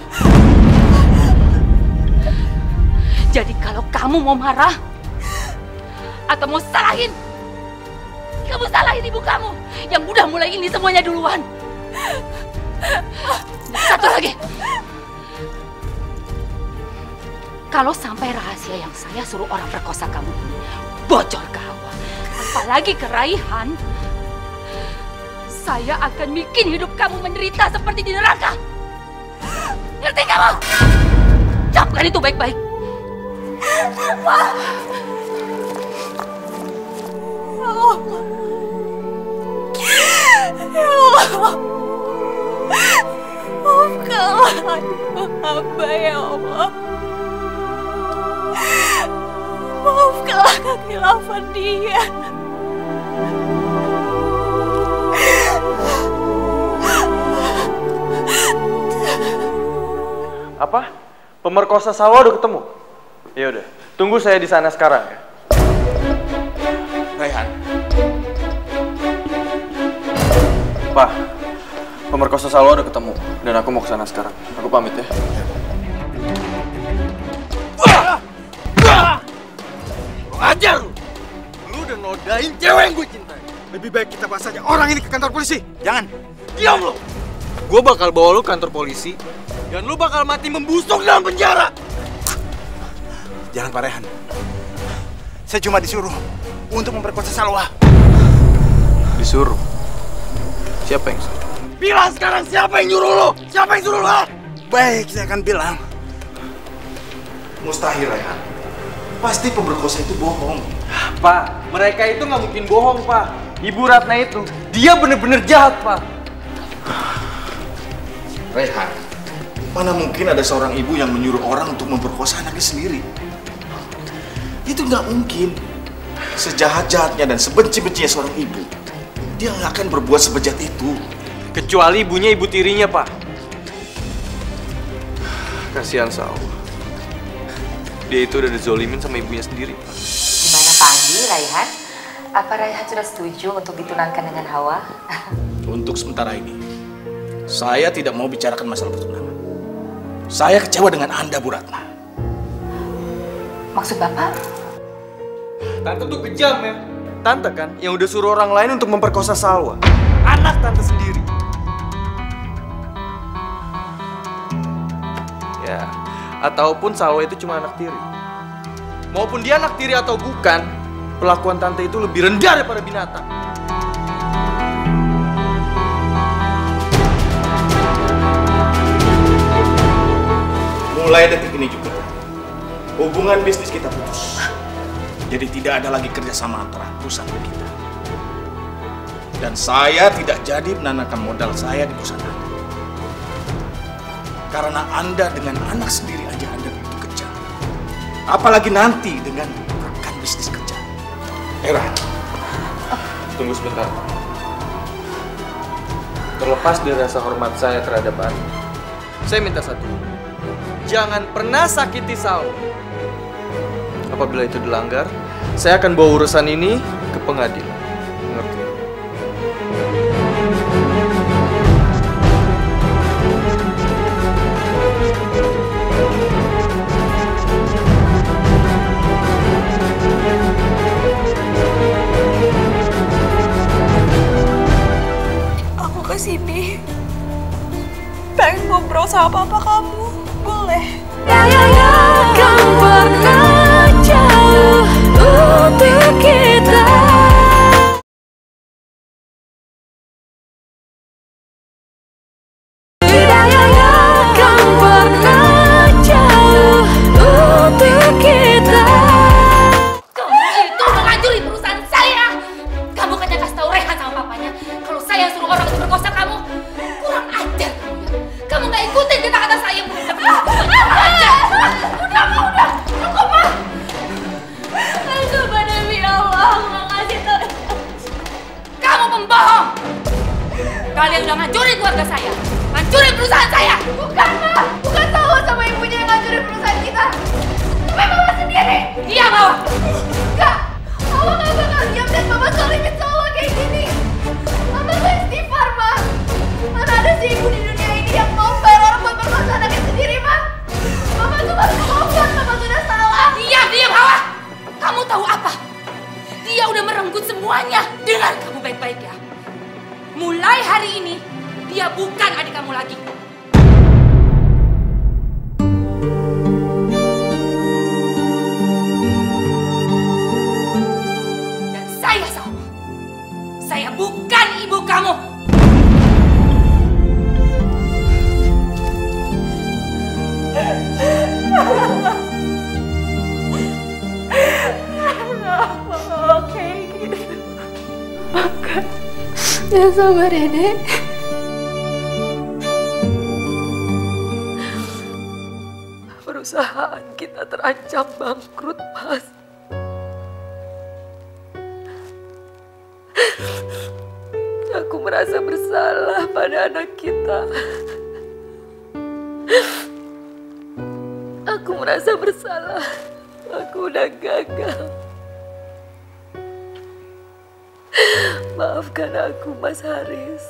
Jadi kalau kamu mau marah atau mau salahin, kamu salahin ibu kamu yang udah mulai ini semuanya duluan. Satu lagi. Kalau sampai rahasia yang saya suruh orang perkosa kamu ini bocor ke Hawa, apalagi ke Raihan, saya akan bikin hidup kamu menderita seperti di neraka. Ngerti kamu? Camkan itu baik-baik. Ya Allah, maafkanlah hamba ya Allah. Maafkanlah kekhilafan dia. Apa? Pemerkosa Salwa udah ketemu? Ya udah, tunggu saya di sana sekarang ya. Raihan. Pak, pemerkosa Salwa udah ketemu dan aku mau ke sana sekarang. Aku pamit ya. Ajar lu! Lu udah nodain cewek yang gue cintai. Lebih baik kita bahas aja orang ini ke kantor polisi. Jangan. Diam lu! Gue bakal bawa lu ke kantor polisi dan lu bakal mati membusuk dalam penjara. Jangan Pak Raihan. Saya cuma disuruh untuk memperkosa Salwa. Disuruh? Siapa yang suruh? Bilang sekarang siapa yang nyuruh lu? Siapa yang suruh lu? Baik, saya akan bilang. Mustahil, Raihan. Pasti pemerkosa itu bohong. Pak, mereka itu nggak mungkin bohong, Pak. Ibu Ratna itu, dia bener-bener jahat, Pak. Raihan, mana mungkin ada seorang ibu yang menyuruh orang untuk memperkosa anaknya sendiri? Itu nggak mungkin. Sejahat-jahatnya dan sebenci-bencinya seorang ibu, dia nggak akan berbuat sebejat itu. Kecuali ibunya ibu tirinya, Pak. Kasihan Salwa. Dia itu udah dizolimin sama ibunya sendiri, Pak. Gimana Pak Andi, Raihan? Apa Raihan sudah setuju untuk ditunangkan dengan Hawa? Untuk sementara ini, saya tidak mau bicarakan masalah pertunangan. Saya kecewa dengan Anda, Bu Ratna. Maksud Bapak? Tante tuh kejam ya. Tante kan yang udah suruh orang lain untuk memperkosa Salwa. Anak tante sendiri. Ya, ataupun Salwa itu cuma anak tiri. Maupun dia anak tiri atau bukan, perlakuan tante itu lebih rendah daripada binatang. Mulai detik ini juga, hubungan bisnis kita putus. Jadi tidak ada lagi kerjasama antara perusahaan kita. Dan saya tidak jadi menanamkan modal saya di perusahaan Anda. Karena Anda dengan anak sendiri aja Anda begitu kejam. Apalagi nanti dengan rekan bisnis kerja. Era, Tunggu sebentar. Terlepas dari rasa hormat saya terhadap Anda, saya minta satu. Jangan pernah sakiti Salwa. Apabila itu dilanggar, saya akan bawa urusan ini ke pengadilan. Mengerti? keluarga saya, hancurin perusahaan saya. Bukan, Ma. Bukan Salwa sama ibunya yang ngancurin perusahaan kita. Tapi Mama sendiri. Iya, Mama. Enggak. Mama gak bakal diam dan Mama zalimin Salwa kayak gini. Mama tuh istighfar, Ma. Mana ada sih ibu di dunia ini yang mau bayar orang buat berkuasa anaknya sendiri, Ma? Mama tuh baru ngomong, Mama sudah salah. Diam, Hawa. Kamu tahu apa? Dia udah merenggut semuanya. Dengar kamu baik-baik ya. Mulai hari ini, dia bukan adik kamu lagi. Dan saya Salwa. Saya bukan ibu kamu. Oke, gitu. Maka, ya sabar ya, Dek. Perusahaan kita terancam bangkrut, Mas. Aku merasa bersalah pada anak kita. Aku merasa bersalah. Aku udah gagal. Maafkan aku, Mas Haris.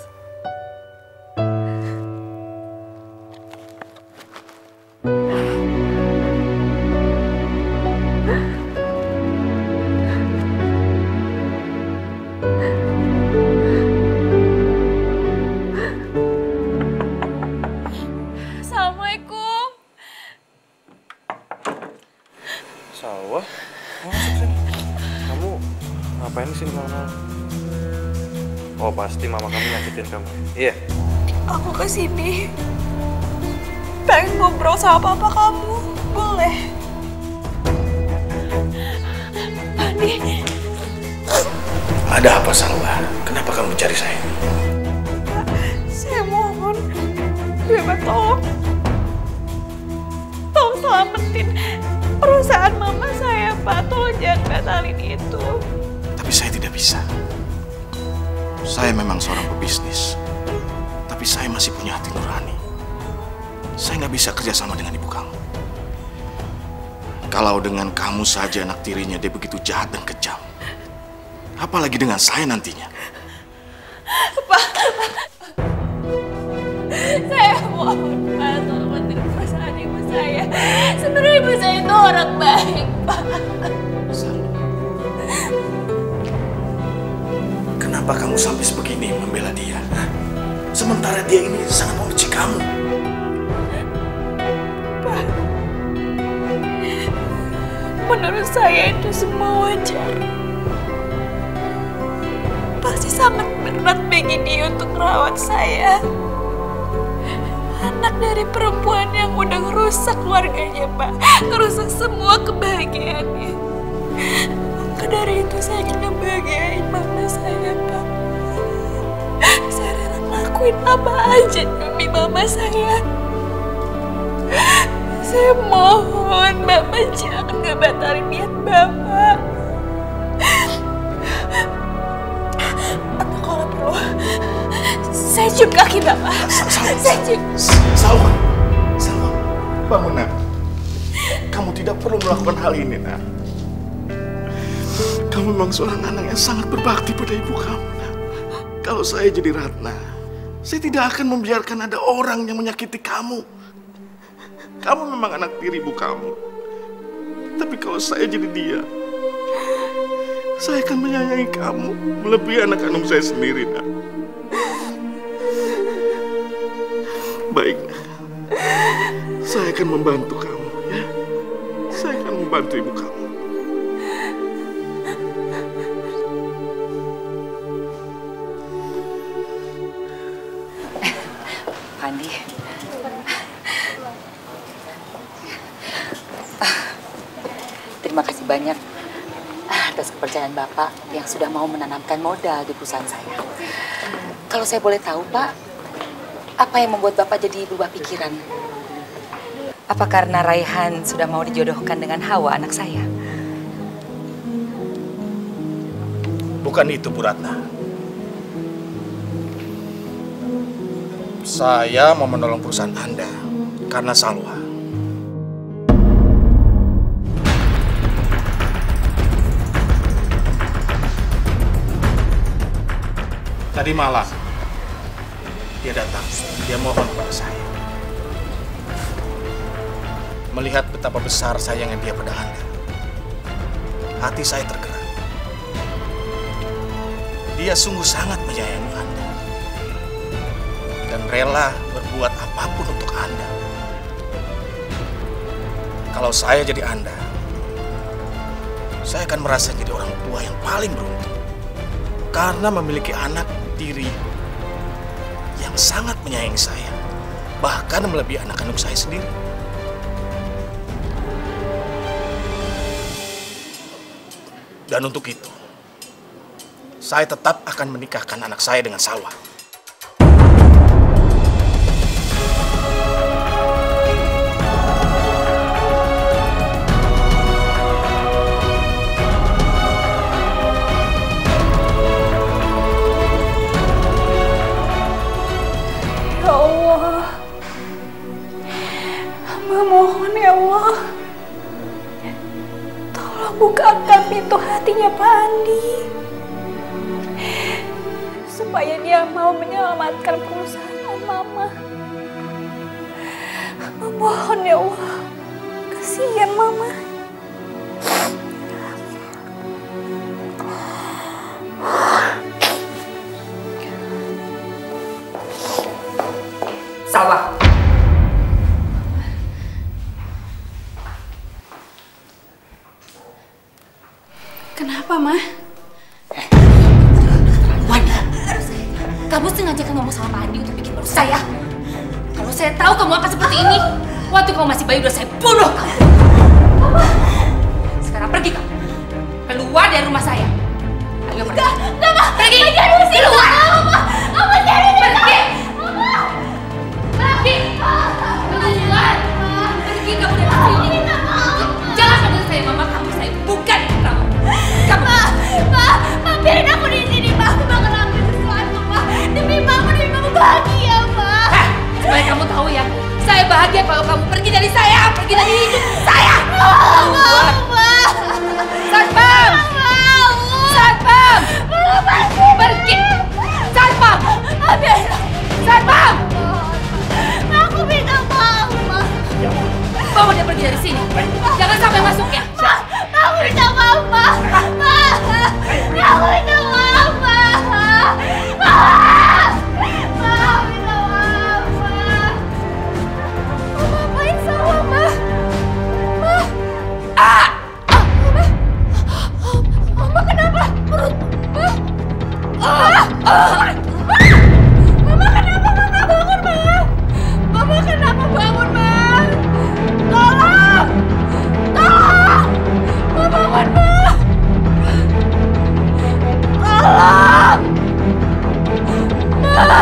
Assalamualaikum. Salwa? Masuk sini. Kamu ngapain di sini malam-malam? Oh, pasti mama kamu nyakitin kamu. Iya. Aku kesini pengen ngobrol sama papa kamu. Boleh? Andi. Ada apa, Salwa? Kenapa kamu cari saya? Saya mohon, Beba tolong selamatin perusahaan mama saya, Pak. Tolong jangan batalin itu. Tapi saya tidak bisa. Saya memang seorang pebisnis, tapi saya masih punya hati nurani. Saya nggak bisa kerjasama dengan ibu kamu. Kalau dengan kamu saja anak tirinya dia begitu jahat dan kejam, apalagi dengan saya nantinya. Pak, saya mohon, Pak, tolong bantu perasaan ibu saya. Sebenarnya ibu saya itu orang baik, Pak. Kenapa kamu sampai sebegini membela dia? Sementara dia ini sangat membenci kamu. Pak, menurut saya itu semua wajar. Pasti sangat berat bagi dia untuk merawat saya. Anak dari perempuan yang udah ngerusak keluarganya, Pak. Ngerusak semua kebahagiaannya. Maka dari itu saya ingin ngebahagiain mama saya, Pak. Saya rela ngelakuin apa aja demi mama saya. Saya mohon Bapak jangan ngebatalin niat Bapak. Atau kalau perlu, saya cium kaki Bapak. Saya cium. Salwa, bangun, Nak. Kamu tidak perlu melakukan hal ini, Nak. Kamu memang seorang anak yang sangat berbakti pada ibu kamu, Nak. Kalau saya jadi Ratna, saya tidak akan membiarkan ada orang yang menyakiti kamu. Kamu memang anak tiri ibu kamu. Tapi kalau saya jadi dia, saya akan menyayangi kamu melebihi anak kandung saya sendiri, Nak. Baik, Nak. Saya akan membantu kamu, ya. Saya akan membantu ibu kamu. Andi. Terima kasih banyak atas kepercayaan Bapak yang sudah mau menanamkan modal di perusahaan saya. Kalau saya boleh tahu, Pak, apa yang membuat Bapak jadi berubah pikiran? Apa karena Raihan sudah mau dijodohkan dengan Hawa, anak saya? Bukan itu, Bu Ratna. Saya mau menolong perusahaan Anda karena Salwa. Tadi malam dia datang, dia mohon kepada saya. Melihat betapa besar sayangnya dia pada Anda, hati saya tergerak. Dia sungguh sangat menyayangi Anda dan rela berbuat apapun untuk Anda. Kalau saya jadi Anda, saya akan merasa jadi orang tua yang paling beruntung karena memiliki anak tiri yang sangat menyayangi saya, bahkan melebihi anak kandung saya sendiri. Dan untuk itu, saya tetap akan menikahkan anak saya dengan Salwa. Ya Allah, hamba mohon ya Allah, tolong bukakan pintu hatinya Pak Andi, supaya dia mau menyelamatkan perusahaan Mama. Hamba mohon ya Allah, kasihan Mama. Salwa. Kenapa, Ma? Wanda, kamu sengaja kan ngomong sama Pak Andi untuk bikin malu saya. Kalau saya tahu kamu akan seperti ini, waktu kamu masih bayi udah saya bunuh kamu. Sekarang pergi kamu, keluar dari rumah saya. Ayo pergi. Enggak, pergi. Keluar. Apa jadi? Pergi. Pergi. Keluar. Pergi kamu dari sini. Jangan panggil saya Mama, kamu saya bukan kamu. Ma, biarin aku di sini, Ma. Aku bakal ngelakuin sesuatu, Ma. Demi Mama bahagia, Ma. Supaya kamu tahu ya, saya bahagia kalau kamu pergi dari saya, pergi dari hidup saya. Ma. Satpam! Satpam! Pergi! Satpam! Satpam! Aku minta maaf, Ma. Bawa dia pergi dari sini. Jangan sampai masuk ya. Aku minta maaf, Ma. Aku minta maaf, Ma. Aku minta maaf, Ma. Mama ngapain salah, Ma? Mama kenapa? Perut, Ma. Mama kenapa? Mama bangun, Ma. Mama kenapa bangun, Ma? Tolong! Tolong! Ma bangun, Ma. Tolong! Ma!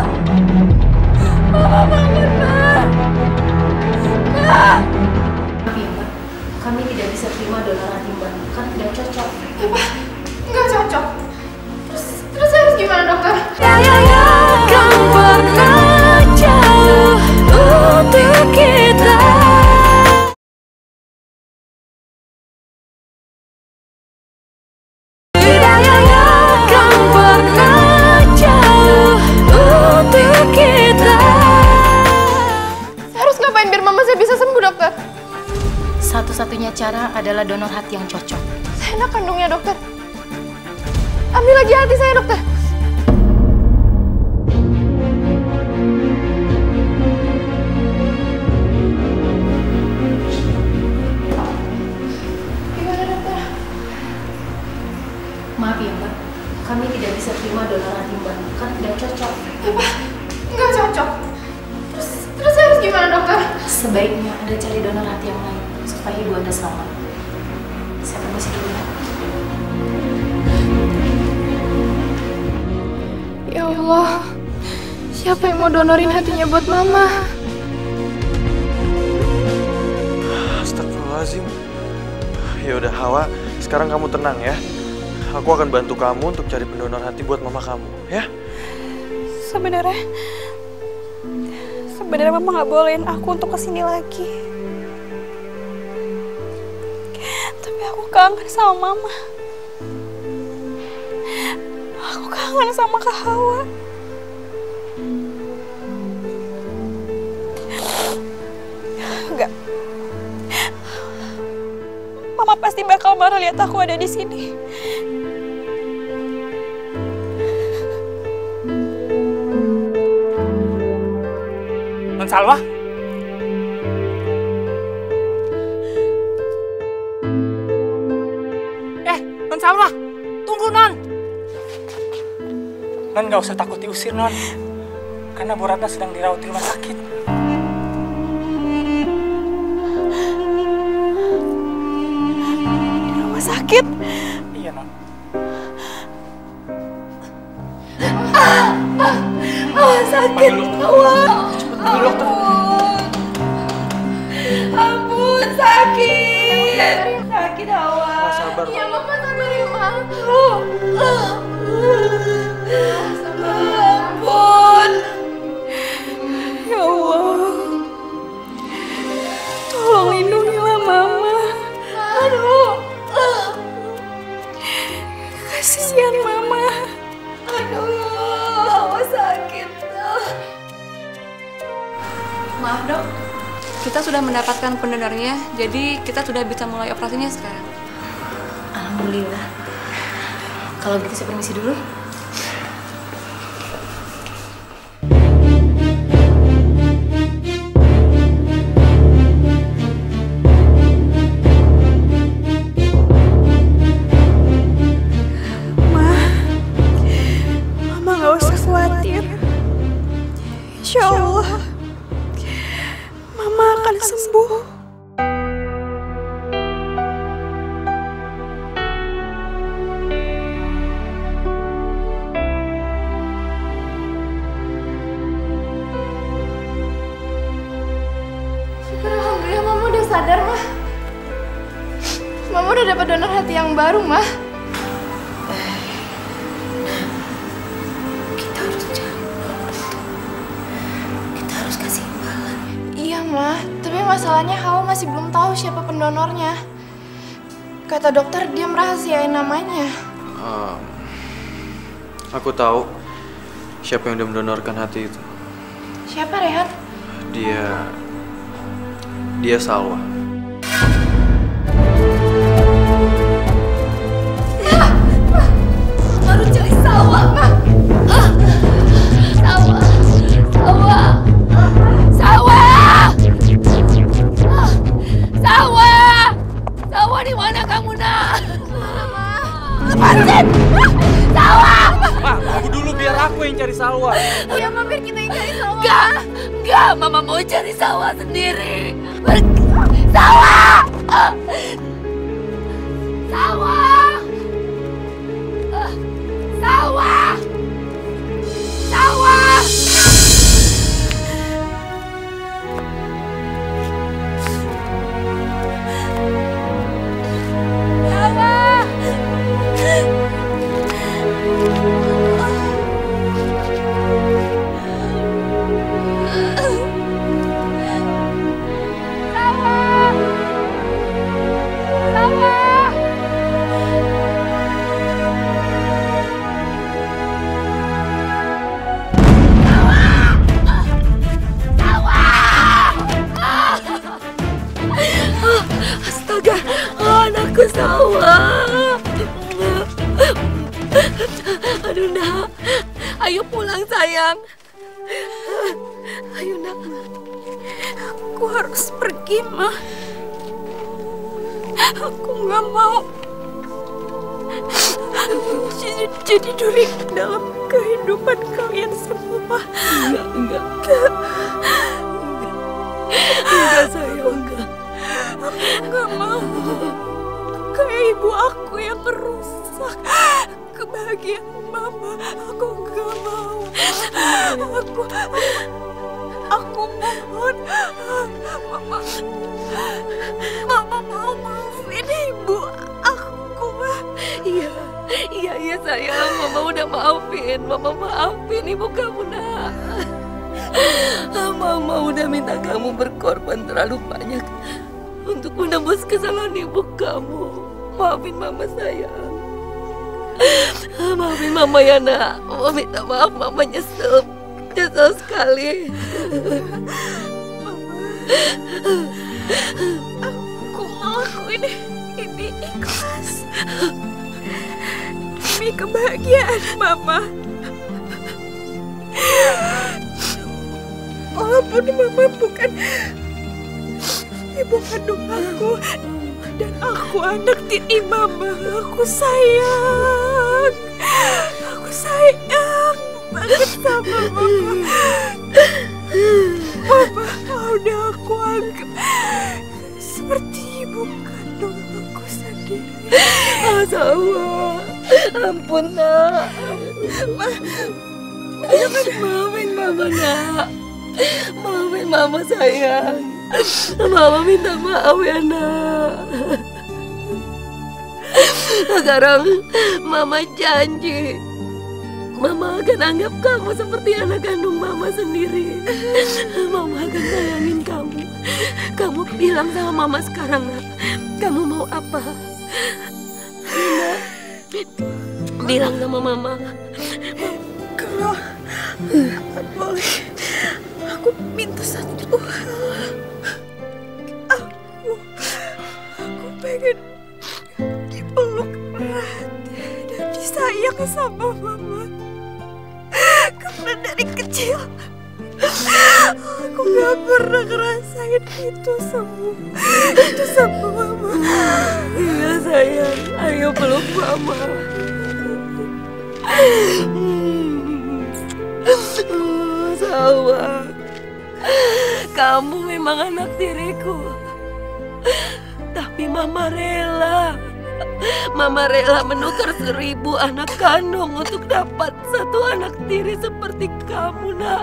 Mama bangun, Ma. Ma! Maaf ya Mbak, kami tidak bisa terima donor hati Mbak, kan tidak cocok. Apa? Nggak cocok? Terus harus gimana, dokter? Kan pernah jauh untuk kita. Kan pernah jauh untuk kita. Saya harus ngapain biar mama saya bisa sembuh, dokter? Satu-satunya cara adalah donor hati yang cocok. Saya anak kandungnya, dokter. Ambil lagi hati saya, dokter. Gimana, dokter? Maaf ya Mbak, kami tidak bisa terima donor hati Mbak, kan tidak cocok. Apa? Nggak cocok? Terus saya harus gimana, dokter? Sebaiknya Anda cari donor hati yang lain, supaya ibu Anda selamat. Saya permisi dulu ya. Ya Allah, siapa yang mau donorin hatinya buat mama? Astagfirullahaladzim. Ya udah Hawa, sekarang kamu tenang ya. Aku akan bantu kamu untuk cari pendonor hati buat mama kamu, ya? Sebenarnya sebenarnya Mama nggak bolehin aku untuk kesini lagi. Tapi aku kangen sama Mama. Aku kangen sama Kak Hawa. Enggak. Mama pasti bakal marah lihat aku ada di sini. Non Salwa? Non Salwa, tunggu Non. Non nggak usah takut diusir Non, karena Bu Ratna sedang dirawat di rumah sakit. Di rumah sakit? Iya Non. Sakit. Ampun, sakit. Sakit Hawa. Sabar. Iya Mama sabar ya Ma. Ampun. Ya Allah. Tolong lindungilah Mama. Aduh. Kasihan Mama. Aduh, Hawa sakit. Maaf dok, kita sudah mendapatkan pendonornya, jadi kita sudah bisa mulai operasinya sekarang. Alhamdulillah. Kalau gitu saya permisi dulu. Mama nggak usah khawatir. Insya Allah, Mama akan sembuh. Syukur alhamdulillah Mama udah sadar Mah. Mama udah dapat donor hati yang baru Mah. Kita harus cari donor itu. Kita harus kasih imbalan. Iya Mah, tapi masalahnya Hawa masih belum tahu siapa pendonornya. Kata dokter dia merahasiain namanya. Aku tahu siapa yang udah mendonorkan hati itu. Siapa Rehan? Dia Salwa. Baru cari Salwa, Mah. Salwa. Salwa di mana kamu nak? Lepasin! Salwa! Ma, tunggu dulu biar aku yang cari Salwa. Iya Mah, biar kita yang cari Salwa. Enggak, Mama mau cari Salwa sendiri. Salwa! Salwa! Salwa! Salwa! Astaga, anakku Salwa. Aduh nak, ayo pulang sayang. Ayo nak, aku harus pergi Mah. Aku nggak mau jadi duri dalam kehidupan kalian semua. Enggak sayang, enggak. Aku nggak mau kayak ibu aku yang merusak kebahagiaan Mama. Aku nggak mau. Aku mohon, Mama mau maafin ibu aku, Mah. Iya sayang, Mama udah maafin. Mama maafin ibu kamu nak. Mama udah minta kamu berkorban terlalu banyak untuk menebus kesalahan ibu kamu. Maafin Mama sayang. Maafin Mama ya nak. Mama minta maaf, Mama nyesel sekali. Aku ngelakuin ini ikhlas demi kebahagiaan Mama. Walaupun Mama bukan ibu kandung aku dan aku anak tiri Mama, aku sayang banget sama Mama. Mama udah aku anggap seperti ibu kandung aku sendiri. Sawa, ampun nak. Maafin Mama nak. Maafin Mama sayang. Mama minta maaf ya nak. Sekarang Mama janji Mama akan anggap kamu seperti anak kandung Mama sendiri. Mama akan sayangin kamu. Kamu bilang sama Mama sekarang nak, kamu mau apa? Nak, bilang sama Mama. Kalau boleh, aku minta satu hal. Aku pengen dipeluk erat dan disayang sama Mama. Karena dari kecil aku gak pernah ngerasain itu sama Mama. Iya sayang, ayo peluk Mama. Sawa, kamu memang anak tiriku. Tapi Mama rela. Mama rela menukar 1000 anak kandung untuk dapat satu anak tiri seperti kamu, nak.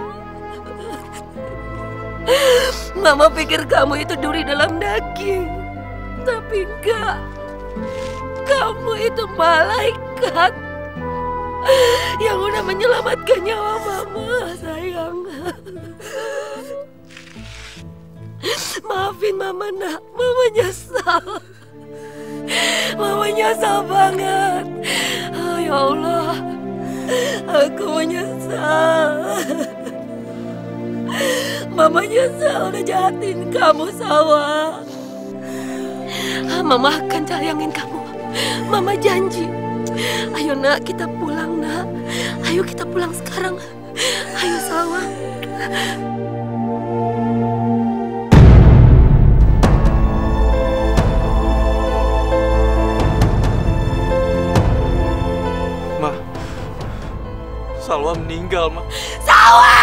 Mama pikir kamu itu duri dalam daging. Tapi enggak. Kamu itu malaikat yang udah menyelamatkan nyawa Mama, sayang. Maafin Mama nak, Mama nyesal. Mama nyesal banget. Oh, ya Allah, aku menyesal. Mama nyesal udah jahatin kamu, Sawa. Mama akan sayangin kamu. Mama janji. Ayo nak, kita pulang nak. Ayo kita pulang sekarang. Ayo Sawa. Ma, Salwa meninggal, Ma. Salwa!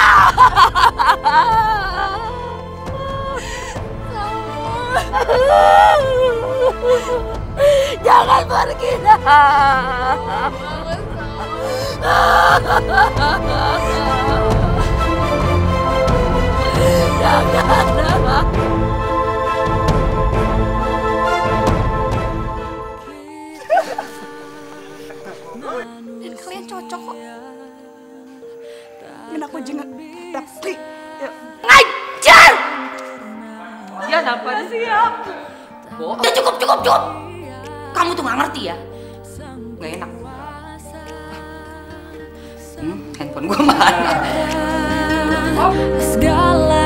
Jangan pergi, jangan. Dan kalian cocok kok. Dan aku juga dapet. Ngajar! Ya apa siap? Udah cukup. Kamu tuh nggak ngerti ya? Nggak enak. Handphone gue mana? Segala